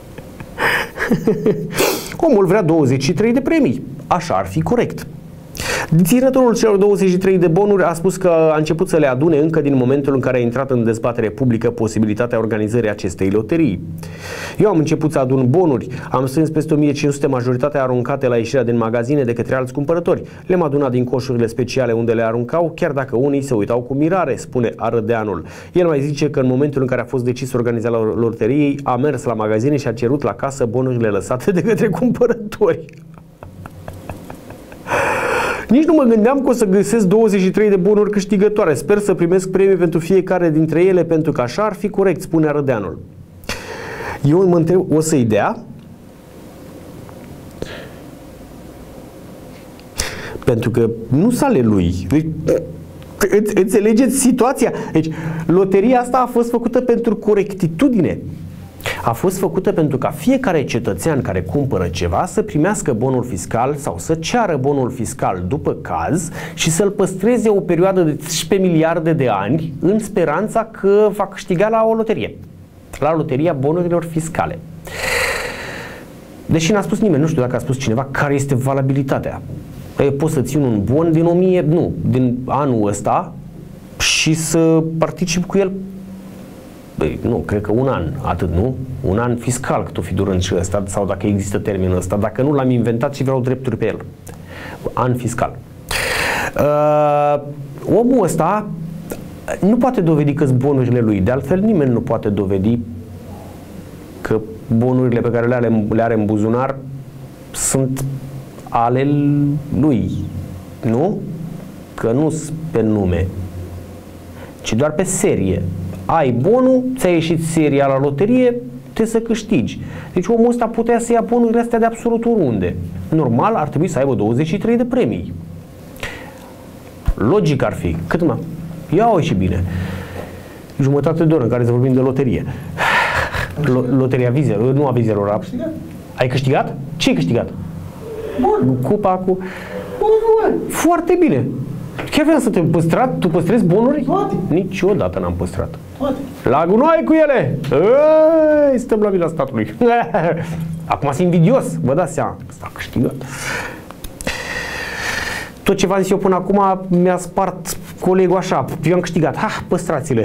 Omul vrea douăzeci și trei de premii. Așa ar fi corect. Deținătorul celor douăzeci și trei de bonuri a spus că a început să le adune încă din momentul în care a intrat în dezbatere publică posibilitatea organizării acestei loterii. Eu am început să adun bonuri, am strâns peste o mie cinci sute, majoritatea aruncate la ieșirea din magazine de către alți cumpărători. Le-am adunat din coșurile speciale unde le aruncau, chiar dacă unii se uitau cu mirare, spune Arădeanul. El mai zice că în momentul în care a fost decis organizarea loteriei, a mers la magazine și a cerut la casă bonurile lăsate de către cumpărători. Nici nu mă gândeam că o să găsesc douăzeci și trei de bonuri câștigătoare. Sper să primesc premii pentru fiecare dintre ele, pentru că așa ar fi corect, spune Arădeanul. Eu mă întreb, o să-i dea? Pentru că nu sunt ale lui. Deci, înțelegeți situația? Deci, loteria asta a fost făcută pentru corectitudine. A fost făcută pentru ca fiecare cetățean care cumpără ceva să primească bonul fiscal sau să ceară bonul fiscal după caz și să-l păstreze o perioadă de treisprezece miliarde de ani în speranța că va câștiga la o loterie. La loteria bonurilor fiscale. Deși n-a spus nimeni, nu știu dacă a spus cineva care este valabilitatea. Poți să țin un bon din o mie, nu, din anul ăsta și să particip cu el. Băi, nu, cred că un an, atât, nu? Un an fiscal, cât o fi durând și ăsta, sau dacă există termenul ăsta. Dacă nu, l-am inventat și vreau drepturi pe el. An fiscal. Uh, omul ăsta nu poate dovedi că sunt bonurile lui. De altfel, nimeni nu poate dovedi că bonurile pe care le are, le are în buzunar sunt ale lui. Nu? Că nu sunt pe nume, ci doar pe serie. Ai bonul, ți-a ieșit seria la loterie, trebuie să câștigi. Deci omul ăsta putea să ia bonurile astea de absolut oriunde. Normal, ar trebui să aibă douăzeci și trei de premii. Logic ar fi. Cât mai? Ia-o și bine. Jumătate de oră în care să vorbim de loterie. Loteria vizelor, nu a vizelor. A... Ai câștigat? Ce ai câștigat? Bun. Cupa cu... Bun. Foarte bine. Chiar vreau să te păstrat? Tu păstrezi bonuri? Toate. Niciodată n-am păstrat. Toate. La gunoi cu ele! Ei, stăm la vila statului. Acum sunt invidios, vă dați seama. S-a câștigat. Tot ce v-am zis eu până acum mi-a spart colegul așa. Eu am câștigat. Ha, păstrați-le.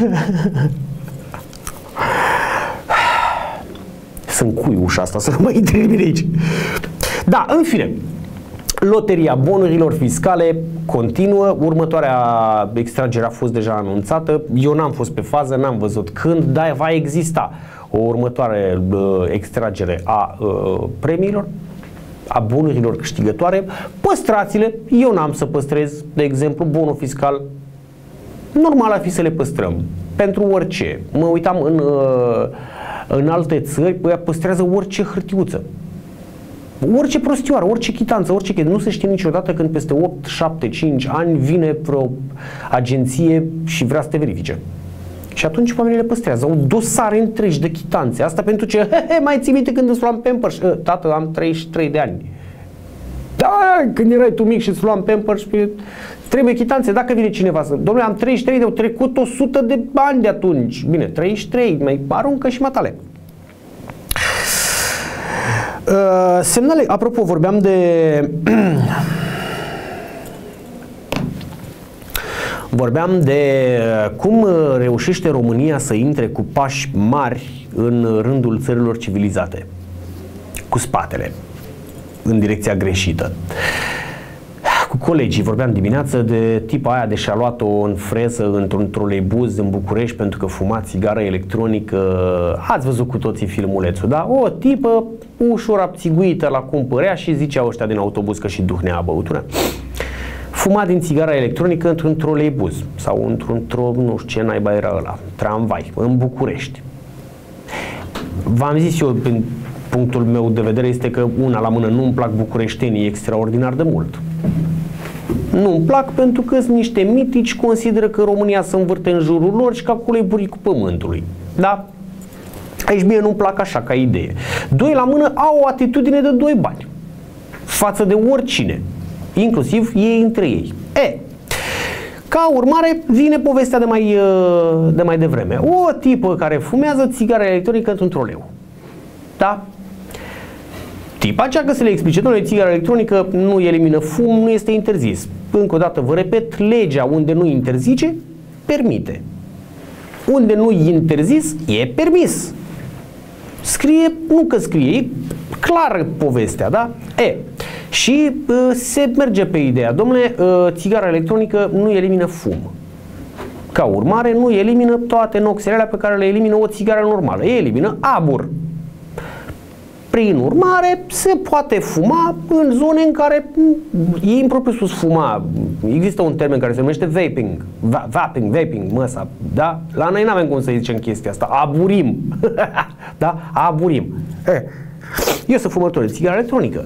Să încui ușa asta, să nu mai intre nimeni aici. Da, în fine. Loteria bonurilor fiscale continuă. Următoarea extragere a fost deja anunțată. Eu n-am fost pe fază, n-am văzut când, dar va exista o următoare uh, extragere a uh, premiilor, a bonurilor câștigătoare. Păstrați-le. Eu n-am să păstrez, de exemplu, bonul fiscal. Normal ar fi să le păstrăm. Pentru orice. Mă uitam în, uh, în alte țări, ăia păstrează orice hârtiuță. Orice prostioară, orice chitanță, orice chestie. Nu se știe niciodată când peste opt, șapte, cinci ani vine vreo agenție și vrea să te verifice. Și atunci oamenii le păstrează. Au dosare întregi de chitanțe. Asta pentru ce, he, he, mai ții minte când îți luam Pampers? Tată, am treizeci și trei de ani. Da, când erai tu mic și îți luam Pampers, trebuie chitanțe. Dacă vine cineva să... Dom'le, am treizeci și trei de, au trecut o sută de ani de atunci. Bine, treizeci și trei, mai aruncă și matale. Uh, semnale, apropo, vorbeam de vorbeam de cum reușește România să intre cu pași mari în rândul țărilor civilizate, cu spatele în direcția greșită. Cu colegii vorbeam dimineață de tipa aia de și-a luat-o în freză într-un troleibuz în București pentru că fuma țigară electronică. Ați văzut cu toții filmulețul, da? O tipă ușor abțiguită la cumpărea și zicea ăștia din autobuz că și duhnea băutură. Fuma din țigara electronică într-un troleibuz sau într-un tro, nu știu ce naiba era ăla, tramvai, în București. V-am zis eu, din punctul meu de vedere, este că una la mână nu-mi plac bucureștenii extraordinar de mult. Nu-mi plac pentru că sunt niște mitici, consideră că România se învârte în jurul lor și că acolo e buricul pământului. Da? Aici mie nu-mi plac așa ca idee. Doi la mână au o atitudine de doi bani față de oricine, inclusiv ei între ei. E, ca urmare vine povestea de mai, de mai devreme. O tipă care fumează țigară electronică într-un troleu. Da? Tipa încearcă să le explice, domnule, țigara electronică nu elimină fum, nu este interzis. Încă o dată vă repet, legea unde nu interzice, permite. Unde nu e interzis, e permis. Scrie, nu că scrie, e clară povestea, da? E, și uh, se merge pe ideea, domnule, uh, țigara electronică nu elimină fum. Ca urmare, nu elimină toate noxele alea pe care le elimină o țigară normală. Elimină abur. Prin urmare, se poate fuma în zone în care e impropriu spus fuma. Există un termen care se numește vaping. Va vaping, vaping, măsa. Da? La noi n-avem cum să zicem chestia asta. Aburim. Da? Aburim. Eh. Eu sunt fumător de țigară electronică.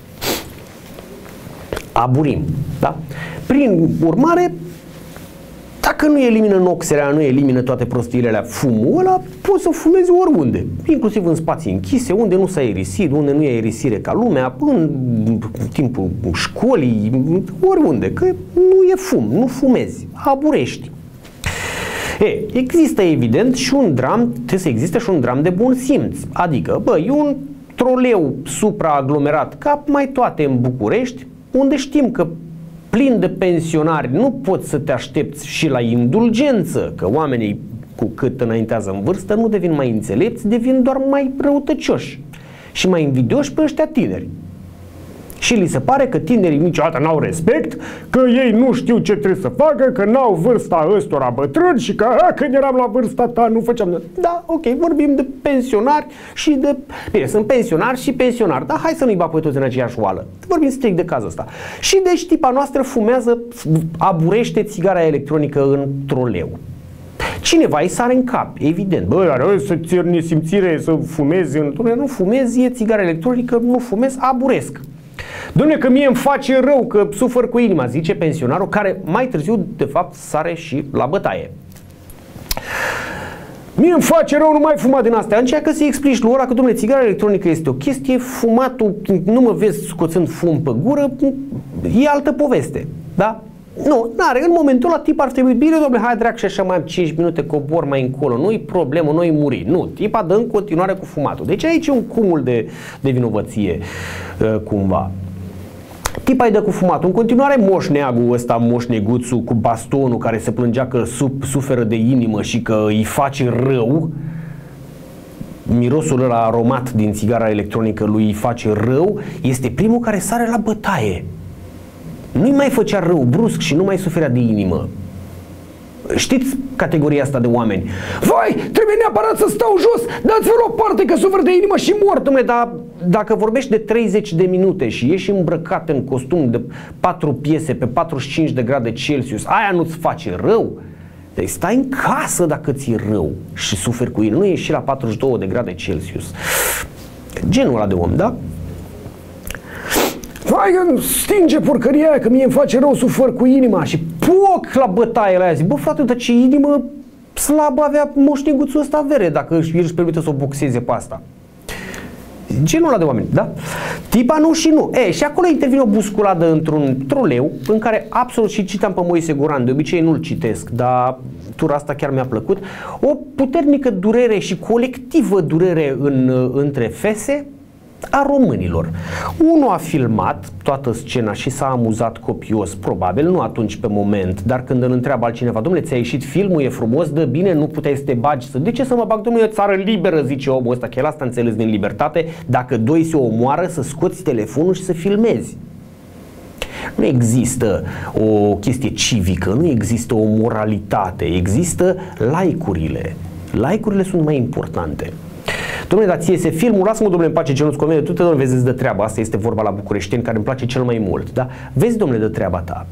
Aburim. Da? Prin urmare, dacă nu elimină noxele, nu elimină toate prostiile alea, fumul ăla, poți să fumezi oriunde, inclusiv în spații închise, unde nu s-a aerisit, unde nu e aerisire ca lumea, în timpul școlii, oriunde, că nu e fum, nu fumezi, aburești. E, există evident și un dram, trebuie să existe și un dram de bun simț, adică, bă, e un troleu supraaglomerat, ca mai toate în București, unde știm că plin de pensionari, nu poți să te aștepți și la indulgență, că oamenii cu cât înaintează în vârstă nu devin mai înțelepți, devin doar mai răutăcioși și mai invidioși pe ăștia tineri. Și li se pare că tinerii niciodată n-au respect, că ei nu știu ce trebuie să facă, că n-au vârsta ăstora bătrâni și că a, când eram la vârsta ta nu făceam... Da, ok, vorbim de pensionari și de... Bine, sunt pensionari și pensionari, dar hai să nu-i bag pe toți în aceeași oală. Vorbim strict de cazul ăsta. Și deci tipa noastră fumează, aburește țigara electronică în troleu. Cineva îi sare în cap, evident. Bă, are să ți nesimțire să fumezi în troleu. Nu fumezi, e țigara electronică, nu fumez, aburesc. Dom'le, că mie îmi face rău, că sufăr cu inima, zice pensionarul, care mai târziu, de fapt, sare și la bătaie. Mie îmi face rău, nu mai fuma din astea. Încearcă să-i explici lui ăla că, dom'le, țigara electronică este o chestie, fumatul, nu mă vezi scoțând fum pe gură, e altă poveste, da? Nu, n-are, în momentul ăla tip ar trebui, bine, dom'le, hai drac și așa mai am cinci minute, cobor mai încolo, nu-i problemă, nu-i muri. Nu, tipa dă în continuare cu fumatul. Deci aici e un cumul de, de vinovăție, cumva. Tipa îi dă cu fumatul. În continuare moșneagul ăsta, moșneguțul cu bastonul care se plângea că suferă de inimă și că îi face rău, mirosul ăla aromat din țigara electronică lui îi face rău, este primul care sare la bătaie. Nu-i mai făcea rău brusc și nu mai suferea de inimă. Știți categoria asta de oameni? Vai, trebuie neapărat să stau jos, dați-vă la o parte că sufăr de inimă și mor, dom'le, dar dacă vorbești de treizeci de minute și ești îmbrăcat în costum de patru piese pe patruzeci și cinci de grade Celsius, aia nu-ți face rău? Deci stai în casă dacă ți-e rău și suferi cu inimă, nu ieși la patruzeci și două de grade Celsius. Genul ăla de om, da? Vai, stinge porcăria aia, că mie îmi face rău, sufăr cu inima. Și poc la bătaie la aia. Zic, bă frate, dar ce inimă slabă avea moșniguțul ăsta vere dacă își, își permite să o boxeze pe asta. Genul ăla de oameni, da? Tipa nu și nu. E, și acolo intervine o busculadă într-un troleu în care absolut, și citam pe Moise Guran, de obicei nu-l citesc, dar tura asta chiar mi-a plăcut, o puternică durere și colectivă durere în, între fese a românilor. Unul a filmat toată scena și s-a amuzat copios, probabil, nu atunci pe moment, dar când îl întreabă altcineva, dom'le, ți-a ieșit filmul, e frumos, dă bine, nu puteai să te bagi, să... de ce să mă bag, dom'le, e o țară liberă, zice omul ăsta, că el asta înțeles din libertate, dacă doi se omoară, să scoți telefonul și să filmezi. Nu există o chestie civică, nu există o moralitate, există like-urile. Like-urile sunt mai importante. Dom'le, dar ție se filmul, lasă-mă, dom'le, în pace, ce nu-ți convine, tu te, dom'le, vezi de treaba, asta este vorba la bucureșteni, care îmi place cel mai mult, da? Vezi, dom'le, de treaba ta.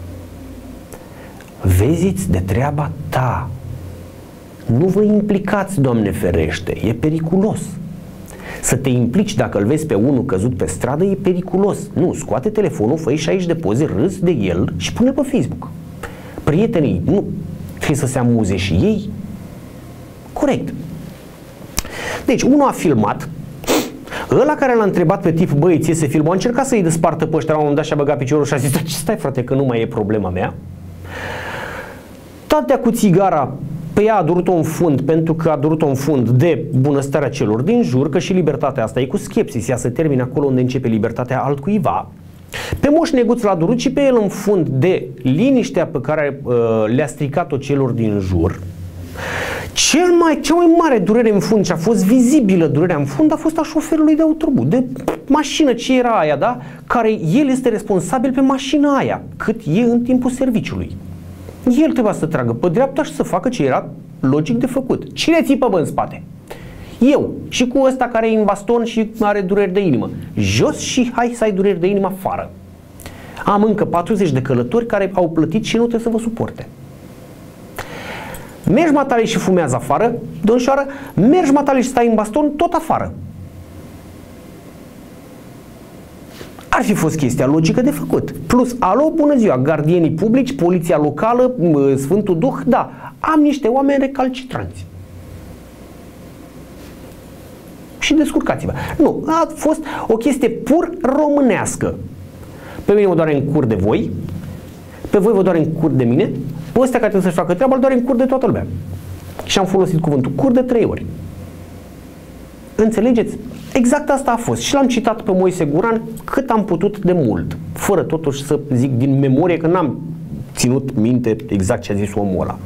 Vezi-ți de treaba ta. Nu vă implicați, Doamne ferește, e periculos. Să te implici dacă îl vezi pe unul căzut pe stradă e periculos. Nu, scoate telefonul, fă-i șaizeci de poze, râzi de el și pune pe Facebook. Prietenii, nu trebuie să se amuze și ei. Corect. Deci, unul a filmat, ăla care l-a întrebat pe tip, băi, ție se filmă, a încercat să-i despartă pe ăștia, la un moment dat și-a băgat piciorul și a zis, stai frate că nu mai e problema mea. Tatea cu țigara Păi ea a durut-o în fund pentru că a durut-o în fund de bunăstarea celor din jur, că și libertatea asta e cu schepsis, ea se termină acolo unde începe libertatea altcuiva. Pe Moș Neguț l-a durut și pe el în fund de liniștea pe care uh, le-a stricat-o celor din jur. Cel mai, cea mai mare durere în fund, și a fost vizibilă durerea în fund, a fost a șoferului de autobuz, de mașină, ce era aia, da? Care el este responsabil pe mașina aia, cât e în timpul serviciului. El trebuia să tragă pe dreapta și să facă ce era logic de făcut. Cine țipă, bă, în spate? Eu. Și cu ăsta care e în baston și are dureri de inimă. Jos și hai să ai dureri de inimă afară. Am încă patruzeci de călători care au plătit și nu trebuie să vă suporte. Mergi matale și fumează afară, domnișoară, mergi matale și stai în baston, tot afară. Ar fi fost chestia logică de făcut. Plus, alo, bună ziua, gardienii publici, poliția locală, Sfântul Duh, da, am niște oameni recalcitranți. Și descurcați-vă. Nu, a fost o chestie pur românească. Pe mine mă doare în cur de voi, pe voi vă doare în cur de mine, pe ăstea care trebuie să-și facă treaba, îl doare în cur de toată lumea. Și am folosit cuvântul cur de trei ori. Înțelegeți? Exact asta a fost. Și l-am citat pe Moise Guran cât am putut de mult. Fără totuși să zic din memorie, că n-am ținut minte exact ce a zis omul ăla.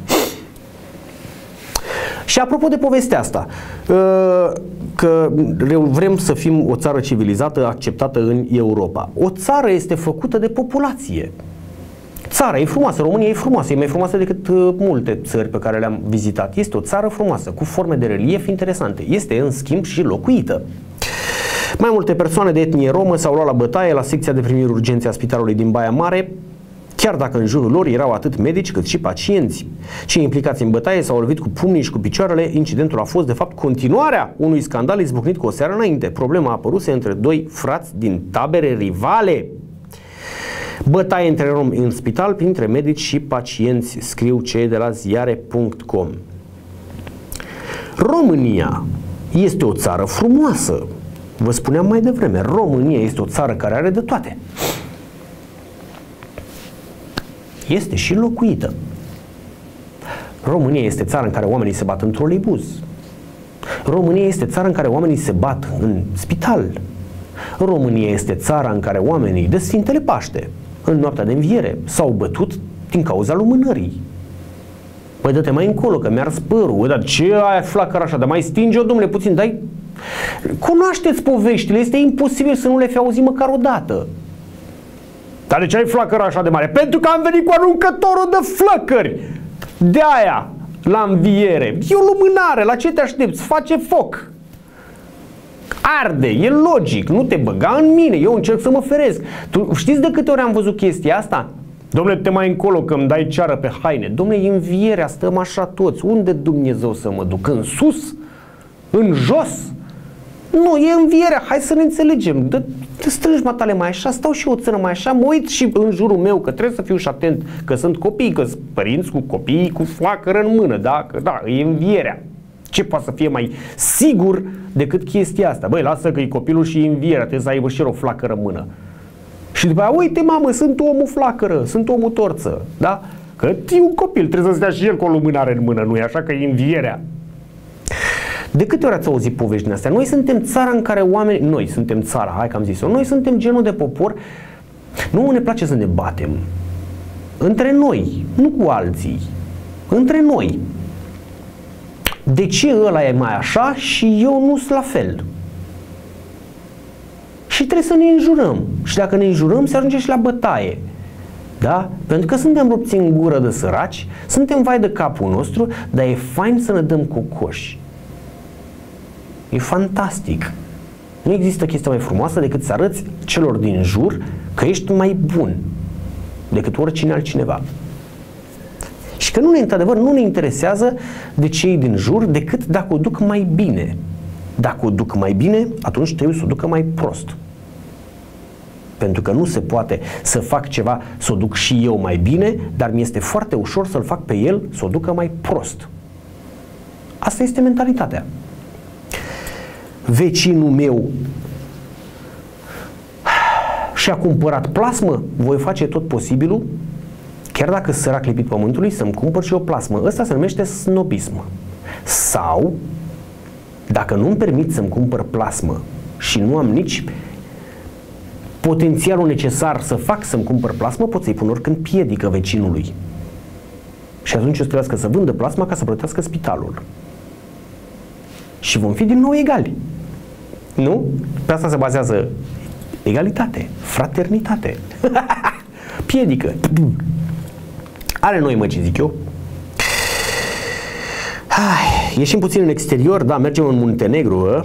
Și apropo de povestea asta, că vrem să fim o țară civilizată, acceptată în Europa. O țară este făcută de populație. Țara e frumoasă, România e frumoasă, e mai frumoasă decât multe țări pe care le-am vizitat. Este o țară frumoasă, cu forme de relief interesante. Este, în schimb, și locuită. Mai multe persoane de etnie romă s-au luat la bătaie la secția de primiri urgențe a Spitalului din Baia Mare, chiar dacă în jurul lor erau atât medici cât și pacienți. Cei implicați în bătaie s-au lovit cu pumnii și cu picioarele. Incidentul a fost, de fapt, continuarea unui scandal izbucnit cu o seară înainte. Problema a apărut între doi frați din tabere rivale. Bătaie între romi în spital printre medici și pacienți, scriu cei de la ziare punct com. România este o țară frumoasă. Vă spuneam mai devreme, România este o țară care are de toate. Este și locuită. România este țara în care oamenii se bat în troleibuz. România este țara în care oamenii se bat în spital. România este țara în care oamenii de Sfintele Paște, în noaptea de înviere, s-au bătut din cauza lumânării. Păi dă-te mai încolo, că mi-ar spărul. Dar ce aia flacăra așa? Dar mai stinge-o, domnule, puțin, dai... Cunoașteți poveștile, este imposibil să nu le fi auzit măcar o dată. Dar de ce ai flacăra așa de mare? Pentru că am venit cu aruncătorul de flăcări. De aia, la înviere. E o lumânare, la ce te aștepți? Face foc. Arde, e logic, nu te băga în mine, eu încerc să mă feresc. Tu știți de câte ori am văzut chestia asta? Dom'le, te mai încolo că îmi dai ceară pe haine. Dom'le, e învierea, stăm așa toți. Unde Dumnezeu să mă duc? În sus? În jos? Nu, e învierea, hai să ne înțelegem. Dă, te strângi matale mai așa, stau și o țără mai așa, mă uit și în jurul meu, că trebuie să fiu și atent, că sunt copii, că sunt părinți cu copii cu flacără în mână, da? Că da, e învierea. Ce poate să fie mai sigur decât chestia asta? Băi, lasă că e copilul și e învierea, trebuie să aibă și el o flacără în mână. Și după aia, uite mamă, sunt omul flacără, sunt omul torță, da? Că e un copil, trebuie să stea și el cu o lumânare în mână, nu-i așa că e învierea. De câte ori ați auzit povești din astea? Noi suntem țara în care oameni... Noi suntem țara, hai că am zis-o. Noi suntem genul de popor... Nu ne place să ne batem. Între noi, nu cu alții. Între noi. De ce ăla e mai așa și eu nu sunt la fel? Și trebuie să ne înjurăm. Și dacă ne înjurăm, se ajunge și la bătaie. Da? Pentru că suntem rupți în gură de săraci, suntem vai de capul nostru, dar e fain să ne dăm cu coși. E fantastic. Nu există chestie mai frumoasă decât să arăți celor din jur că ești mai bun decât oricine altcineva. Și că nu ne, într-adevăr, nu ne interesează de cei din jur decât dacă o duc mai bine. Dacă o duc mai bine, atunci trebuie să o ducă mai prost. Pentru că nu se poate să fac ceva să o duc și eu mai bine, dar mi este foarte ușor să-l fac pe el să o ducă mai prost. Asta este mentalitatea. Vecinul meu și-a cumpărat plasmă, voi face tot posibilul chiar dacă sărac lipit pământului, să-mi cumpăr și o plasmă. Ăsta se numește snobism. Sau, dacă nu-mi permit să-mi cumpăr plasmă și nu am nici potențialul necesar să fac să-mi cumpăr plasmă, pot să-i pun oricând piedică vecinului. Și atunci o să trebuiască să vândă plasma ca să plătească spitalul. Și vom fi din nou egali. Nu? Pe asta se bazează egalitate, fraternitate. Piedică. Are noi, mă, ce zic eu. Hai, ieșim puțin în exterior, da, mergem în Muntenegru. A?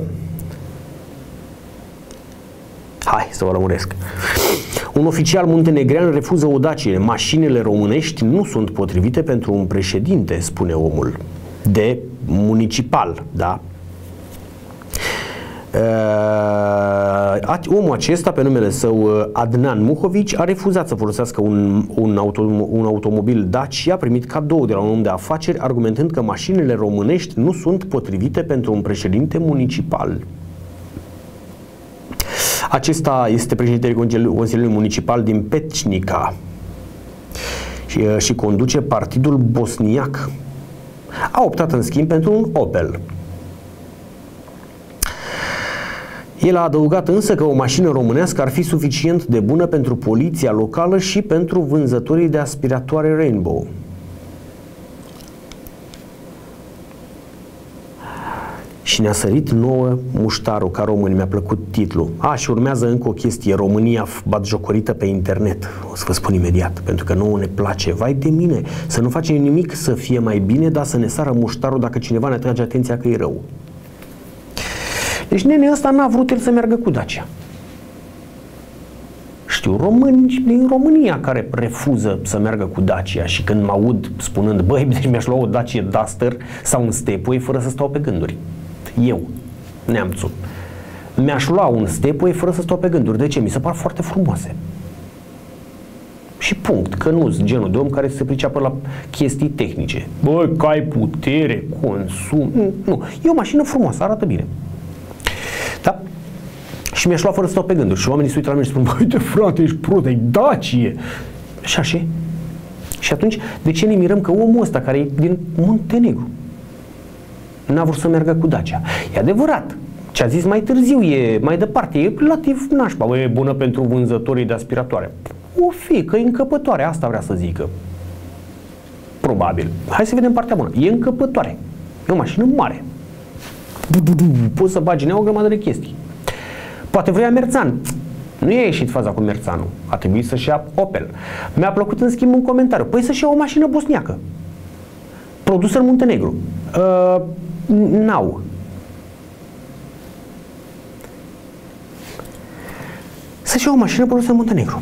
Hai să vă lămuresc. Un oficial muntenegrean refuză o Dacie. Mașinile românești nu sunt potrivite pentru un președinte, spune omul. De municipal, da? Uh, omul acesta, pe numele său Adnan Muhovici, a refuzat să folosească un, un, auto, un automobil Dacia primit cadou de la un om de afaceri, argumentând că mașinile românești nu sunt potrivite pentru un președinte municipal. Acesta este președintele Consiliului Municipal din Pecnica și, și conduce Partidul Bosniac. A optat în schimb pentru un Opel. El a adăugat însă că o mașină românească ar fi suficient de bună pentru poliția locală și pentru vânzătorii de aspiratoare Rainbow. Și ne-a sărit nouă muștarul ca români, mi-a plăcut titlul. A, și urmează încă o chestie, România batjocorită pe internet. O să vă spun imediat, pentru că nouă ne place. Vai de mine, să nu facem nimic să fie mai bine, dar să ne sară muștarul dacă cineva ne atrage atenția că e rău. Deci nenea ăsta n-a vrut el să meargă cu Dacia. Știu români din România care refuză să meargă cu Dacia și când mă aud spunând, băi, deci mi-aș lua o Dacia Duster sau un Stepway fără să stau pe gânduri. Eu, neamțul, mi-aș lua un Stepway fără să stau pe gânduri. De ce? Mi se par foarte frumoase. Și punct, că nu sunt genul de om care se priceapă la chestii tehnice. Băi, că ai putere, consum... Nu, nu. E o mașină frumoasă, arată bine. Da? Și mi-aș lua fără să stau pe gânduri. Și oamenii se uită la mine și spun, uite frate, ești prost, ai Dacie. Și așa. Și atunci, de ce ne mirăm că omul ăsta, care e din Muntenegru, n-a vrut să meargă cu Dacia? E adevărat. Ce a zis mai târziu e mai departe. E relativ nașpa. Bă, e bună pentru vânzătorii de aspiratoare. O fi, că e încăpătoare. Asta vrea să zică. Probabil. Hai să vedem partea bună. E încăpătoare. E o mașină mare. Poți să bagi în ea o grămadă de chestii. Poate vrea Merzan. Nu i-a ieșit faza cu Merzanul. A trebuit să-și ia Opel. Mi-a plăcut în schimb un comentariu. Păi să-și ia o mașină bosniacă. Produsă în Muntenegru. Uh, N-au. Să-și ia o mașină produsă în Muntenegru.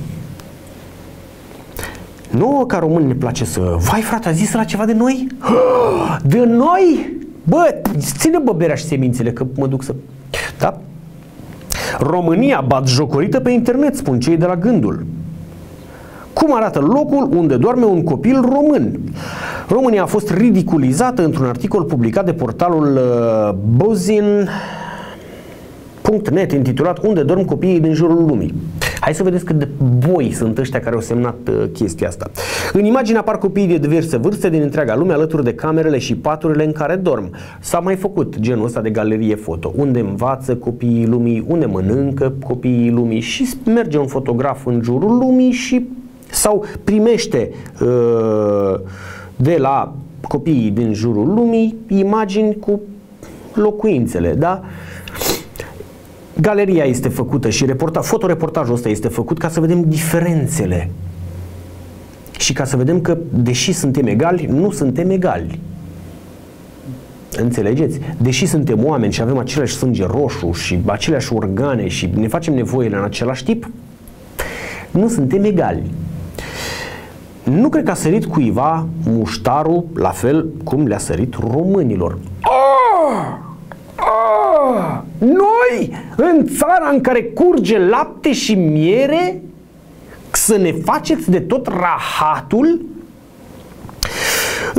Nouă ca români ne place să... Vai frate, a zis la ceva de noi? De noi? Bă, ține bă berea și semințele că mă duc să... Da? România batjocorită pe internet, spun cei de la Gândul. Cum arată locul unde doarme un copil român? România a fost ridiculizată într-un articol publicat de portalul uh, bozin punct net intitulat Unde dorm copiii din jurul lumii. Hai să vedeți cât de boi sunt ăștia care au semnat uh, chestia asta. În imagine apar copiii de diverse vârste din întreaga lume alături de camerele și paturile în care dorm. S-a mai făcut genul ăsta de galerie foto. Unde învață copiii lumii, unde mănâncă copiii lumii și merge un fotograf în jurul lumii și sau primește uh, de la copiii din jurul lumii imagini cu locuințele, da? Galeria este făcută și reporta, fotoreportajul ăsta este făcut ca să vedem diferențele și ca să vedem că, deși suntem egali, nu suntem egali. Înțelegeți? Deși suntem oameni și avem același sânge roșu și aceleași organe și ne facem nevoile în același tip, nu suntem egali. Nu cred că a sărit cuiva muștarul la fel cum le-a sărit românilor. Oh! Oh! Noi, în țara în care curge lapte și miere, să ne faceți de tot rahatul?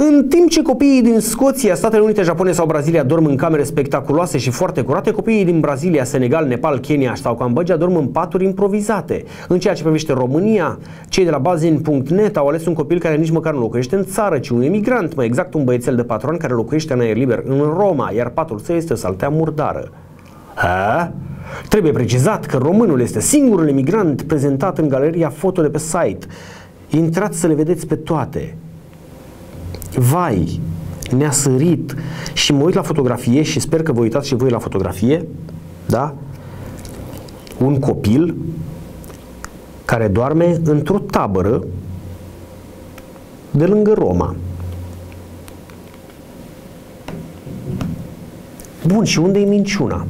În timp ce copiii din Scoția, Statele Unite, Japonia sau Brazilia dorm în camere spectaculoase și foarte curate, copiii din Brazilia, Senegal, Nepal, Kenya sau Cambodgia dorm în paturi improvizate. În ceea ce privește România, cei de la Bazin punct net au ales un copil care nici măcar nu locuiește în țară, ci un emigrant, mai exact un băiețel de patru ani care locuiește în aer liber în Roma, iar patul său este o saltea murdară. Ha? Trebuie precizat că românul este singurul emigrant prezentat în galeria foto de pe site. Intrați să le vedeți pe toate. Vai, ne-a sărit. Și mă uit la fotografie și sper că vă uitați și voi la fotografie, da? Un copil care doarme într-o tabără de lângă Roma. Bun, și unde e minciuna?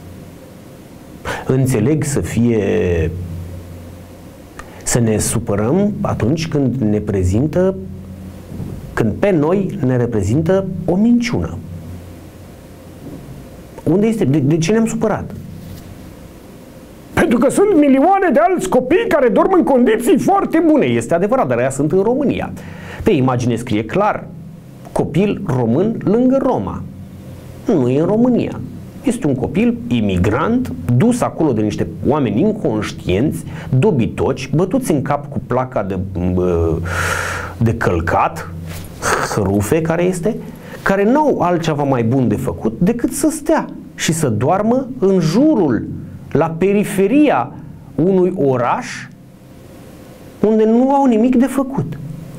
Înțeleg să fie, să ne supărăm atunci când ne prezintă, când pe noi ne reprezintă o minciună. Unde este? De, de ce ne-am supărat? Pentru că sunt milioane de alți copii care dorm în condiții foarte bune. Este adevărat, dar aia sunt în România. Pe imagine scrie clar: copil român lângă Roma. Nu e în România. Este un copil imigrant dus acolo de niște oameni inconștienți, dobitoci, bătuți în cap cu placa de, de călcat, hrufe care este, care n-au altceva mai bun de făcut decât să stea și să doarmă în jurul, la periferia unui oraș unde nu au nimic de făcut.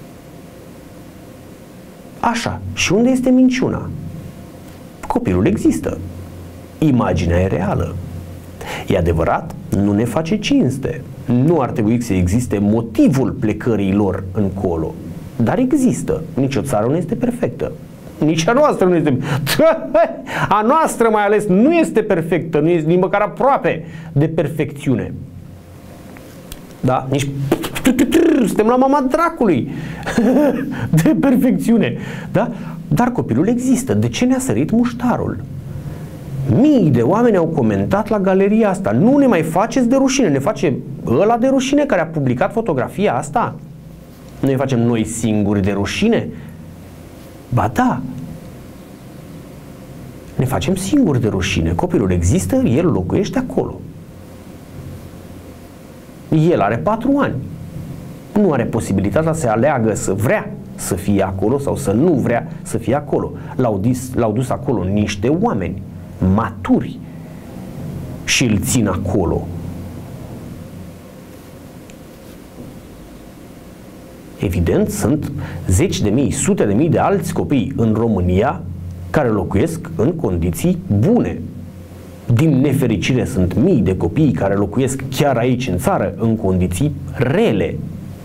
Așa. Și unde este minciuna? Copilul există. Imaginea e reală. E adevărat, nu ne face cinste. Nu ar trebui să existe motivul plecării lor încolo. Dar există. Nici o țară nu este perfectă. Nici a noastră nu este. A noastră mai ales nu este perfectă. Nu este nici măcar aproape de perfecțiune. Da? Nici suntem la mama dracului de perfecțiune. Da? Dar copilul există. De ce ne-a sărit muștarul? Mii de oameni au comentat la galeria asta: nu ne mai faceți de rușine. Ne face ăla de rușine care a publicat fotografia asta? Nu ne facem noi singuri de rușine? Ba da, ne facem singuri de rușine. Copilul există, el locuiește acolo. El are patru ani. Nu are posibilitatea să aleagă să vrea să fie acolo sau să nu vrea să fie acolo. L-au dus, l-au dus acolo niște oameni maturi și îl țin acolo. Evident, sunt zeci de mii, sute de mii de alți copii în România care locuiesc în condiții bune. Din nefericire sunt mii de copii care locuiesc chiar aici în țară în condiții rele.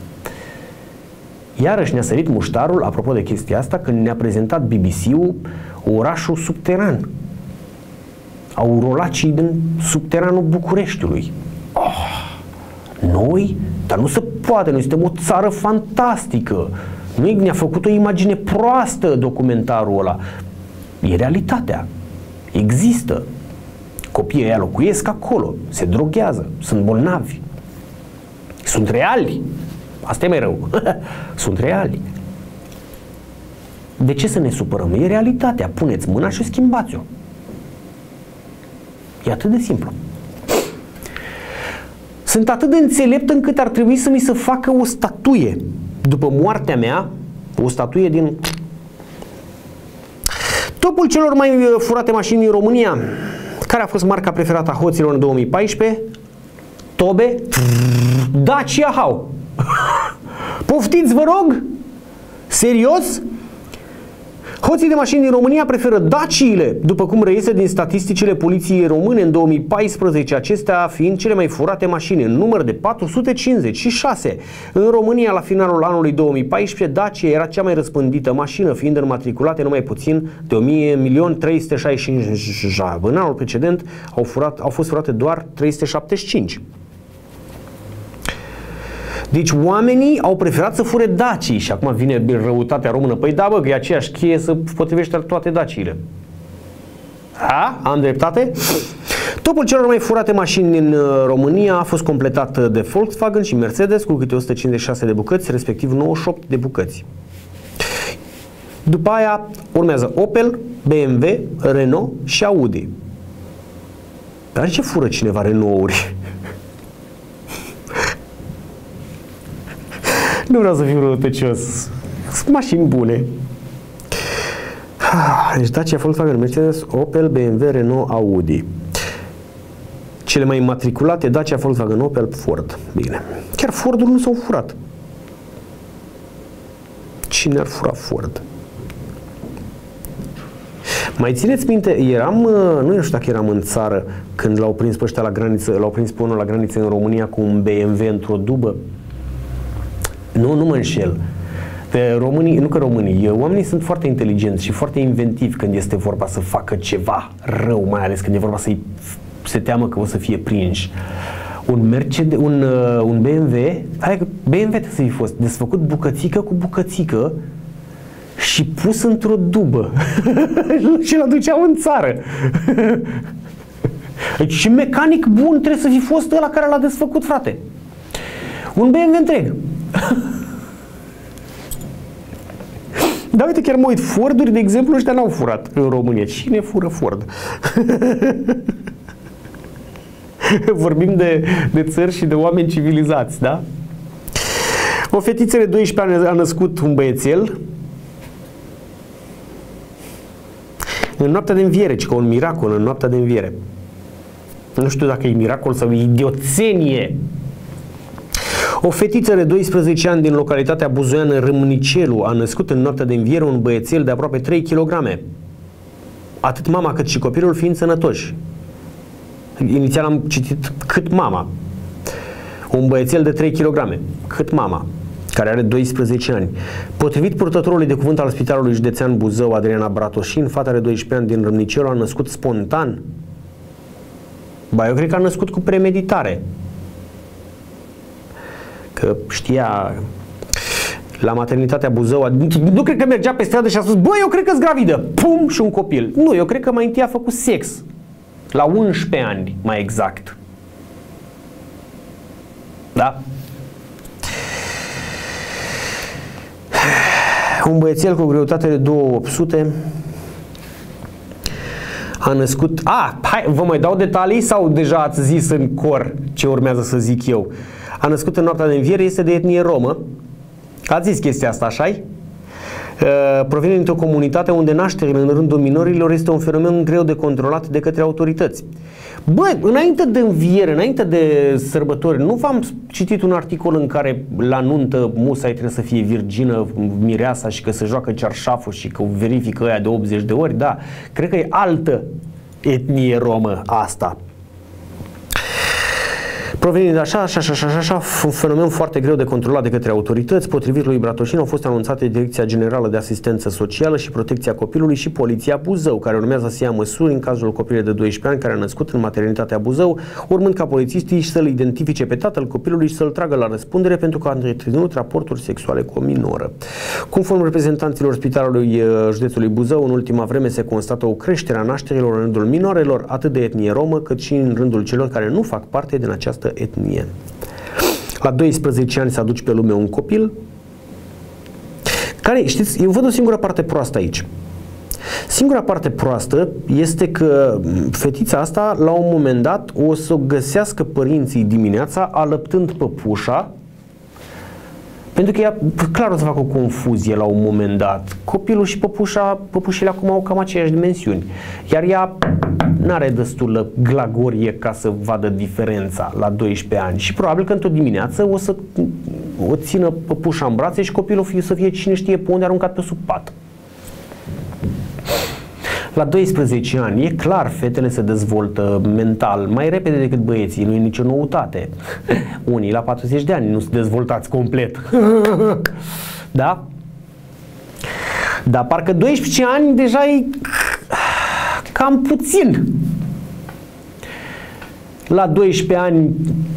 Iarăși ne-a sărit muștarul, apropo de chestia asta, când ne-a prezentat B B C-ul orașul subteran. Aurolacii din subteranul Bucureștiului. Oh, noi? Dar nu se poate, noi suntem o țară fantastică. Noi ne-a făcut o imagine proastă documentarul ăla. E realitatea. Există. Copiii ăia locuiesc acolo, se droghează, sunt bolnavi. Sunt reali. Asta e mai rău. Sunt reali. De ce să ne supărăm? E realitatea. Puneți mâna și schimbați-o. E atât de simplu. Sunt atât de înțelept încât ar trebui să mi se facă o statuie după moartea mea, o statuie din topul celor mai furate mașini din România. Care a fost marca preferată a hoților în două mii paisprezece? Tobe? Dacia Hau. Poftiți, vă rog? Serios? Hoții de mașini din România preferă Daciile, după cum reiese din statisticile poliției române în două mii paisprezece, acestea fiind cele mai furate mașini, în număr de patru sute cincizeci și șase. În România, la finalul anului două mii paisprezece, Dacia era cea mai răspândită mașină, fiind înmatriculate numai puțin de un milion trei sute șaizeci și cinci. În anul precedent au, furat, au fost furate doar trei sute șaptezeci și cinci. Deci oamenii au preferat să fure Dacii și acum vine răutatea română. Păi da, bă, că e aceeași cheie, să potrivește toate Daciile. A? Am dreptate? Topul celor mai furate mașini din România a fost completat de Volkswagen și Mercedes cu câte o sută cincizeci și șase de bucăți, respectiv nouăzeci și opt de bucăți. După aia urmează Opel, B M W, Renault și Audi. Dar ce fură cineva Renault-uri? Nu vreau să fiu răutăcios. Sunt mașini bune. Deci Dacia, Volkswagen, Mercedes, Opel, B M W, Renault, Audi. Cele mai imatriculate Dacia, Volkswagen, Opel, Ford. Bine. Chiar Ford-uri nu s-au furat. Cine ar fura Ford? Mai țineți minte, eram, nu știu dacă eram în țară când l-au prins pe ăștia la graniță, l-au prins pe unul la graniță în România cu un B M W într-o dubă? Nu, nu mă înșel. Pe românii, nu că românii, oamenii sunt foarte inteligenți și foarte inventivi când este vorba să facă ceva rău, mai ales când e vorba să-i se teamă că o să fie prinși. Un Mercedes, un, un B M W, hai că B M W trebuie să fi fost desfăcut bucățică cu bucățică și pus într-o dubă și l aduceau în țară. Deci și mecanic bun trebuie să fi fost ăla care l-a desfăcut, frate. Un B M W întreg. Da, uite, chiar mă uit, Forduri, de exemplu, ăștia n-au furat în România. Cine fură Ford? Vorbim de, de țări și de oameni civilizați, da? O fetiță de doisprezece ani a născut un băiețel în noaptea de înviere, ci că un miracol în noaptea de înviere. Nu știu dacă e miracol sau e idioțenie. O fetiță de doisprezece ani din localitatea buzoiană Râmnicelu a născut în noaptea de înviere un băiețel de aproape trei kilograme. Atât mama cât și copilul fiind sănătoși. Inițial am citit cât mama. Un băiețel de trei kilograme. Cât mama, care are doisprezece ani. Potrivit purtătorului de cuvânt al Spitalului Județean Buzău, Adriana Bratoșin, fata de doisprezece ani din Râmnicelu a născut spontan. Ba, eu cred că a născut cu premeditare. Că știa la maternitatea Buzău, nu cred că mergea pe stradă și a spus: bă, eu cred că-s gravidă. Pum, și un copil. Nu, eu cred că mai întâi a făcut sex. La unsprezece ani, mai exact. Da? Un băiețel cu greutate de două mii opt sute a născut... A, hai, vă mai dau detalii sau deja ați zis în cor ce urmează să zic eu? A născut în noaptea de înviere, este de etnie romă. Ați zis chestia asta, așa-i? Uh, provine dintr-o comunitate unde nașterile în rândul minorilor este un fenomen greu de controlat de către autorități. Bă, înainte de înviere, înainte de sărbători, nu v-am citit un articol în care la nuntă musai trebuie să fie virgină, mireasa, și că se joacă cearșaful și că verifică aia de optzeci de ori? Da, cred că e altă etnie romă asta. Provenind așa, așa, așa, așa, așa, un fenomen foarte greu de controlat de către autorități. Potrivit lui Bratoșin, au fost anunțate Direcția Generală de Asistență Socială și Protecția Copilului și Poliția Buzău, care urmează să ia măsuri în cazul copilului de doisprezece ani care a născut în maternitatea Buzău, urmând ca polițistii să-l identifice pe tatăl copilului și să-l tragă la răspundere pentru că a întreținut raporturi sexuale cu o minoră. Conform reprezentanților Spitalului Județului Buzău, în ultima vreme se constată o creștere a nașterilor în rândul minorelor, atât de etnie romă, cât și în rândul celor care nu fac parte din această etnie. La doisprezece ani să aduci pe lume un copil care, știți, eu văd o singură parte proastă aici. Singura parte proastă este că fetița asta, la un moment dat, o să găsească părinții dimineața alăptând păpușa, pentru că ea, clar, o să facă o confuzie la un moment dat. Copilul și păpușa, păpușile acum au cam aceeași dimensiuni. Iar ea n-are destulă glagorie ca să vadă diferența la doisprezece ani. Și probabil că într-o dimineață o să o țină păpușa în brațe și copilul fie să fie cine știe pe unde aruncat pe sub pat. La doisprezece ani, e clar, fetele se dezvoltă mental mai repede decât băieții, nu e nicio noutate. Unii la patruzeci de ani nu se dezvoltați complet. Da? Dar parcă doisprezece ani deja e cam puțin. La doisprezece ani...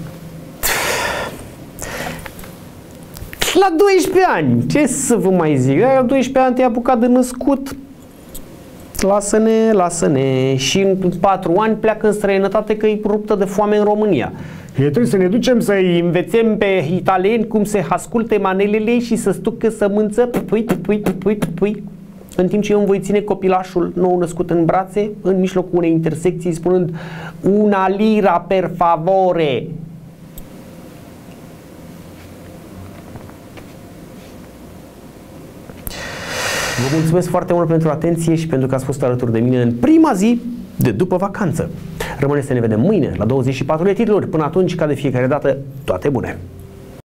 La doisprezece ani, ce să vă mai zic? La doisprezece ani te-ai apucat de născut. Lasă-ne, lasă-ne. Și în patru ani pleacă în străinătate că e ruptă de foame în România. E, trebuie să ne ducem să-i învețem pe italieni cum se asculte manelele și să stucă sămânță. Pui, pui, pui, pui. în timp ce eu îmi voi ține copilașul nou născut în brațe, în mijlocul unei intersecții, spunând una lira per favore. Vă mulțumesc foarte mult pentru atenție și pentru că ați fost alături de mine în prima zi de după vacanță. Rămâne să ne vedem mâine la douăzeci și patru de titluri. Până atunci, ca de fiecare dată, toate bune!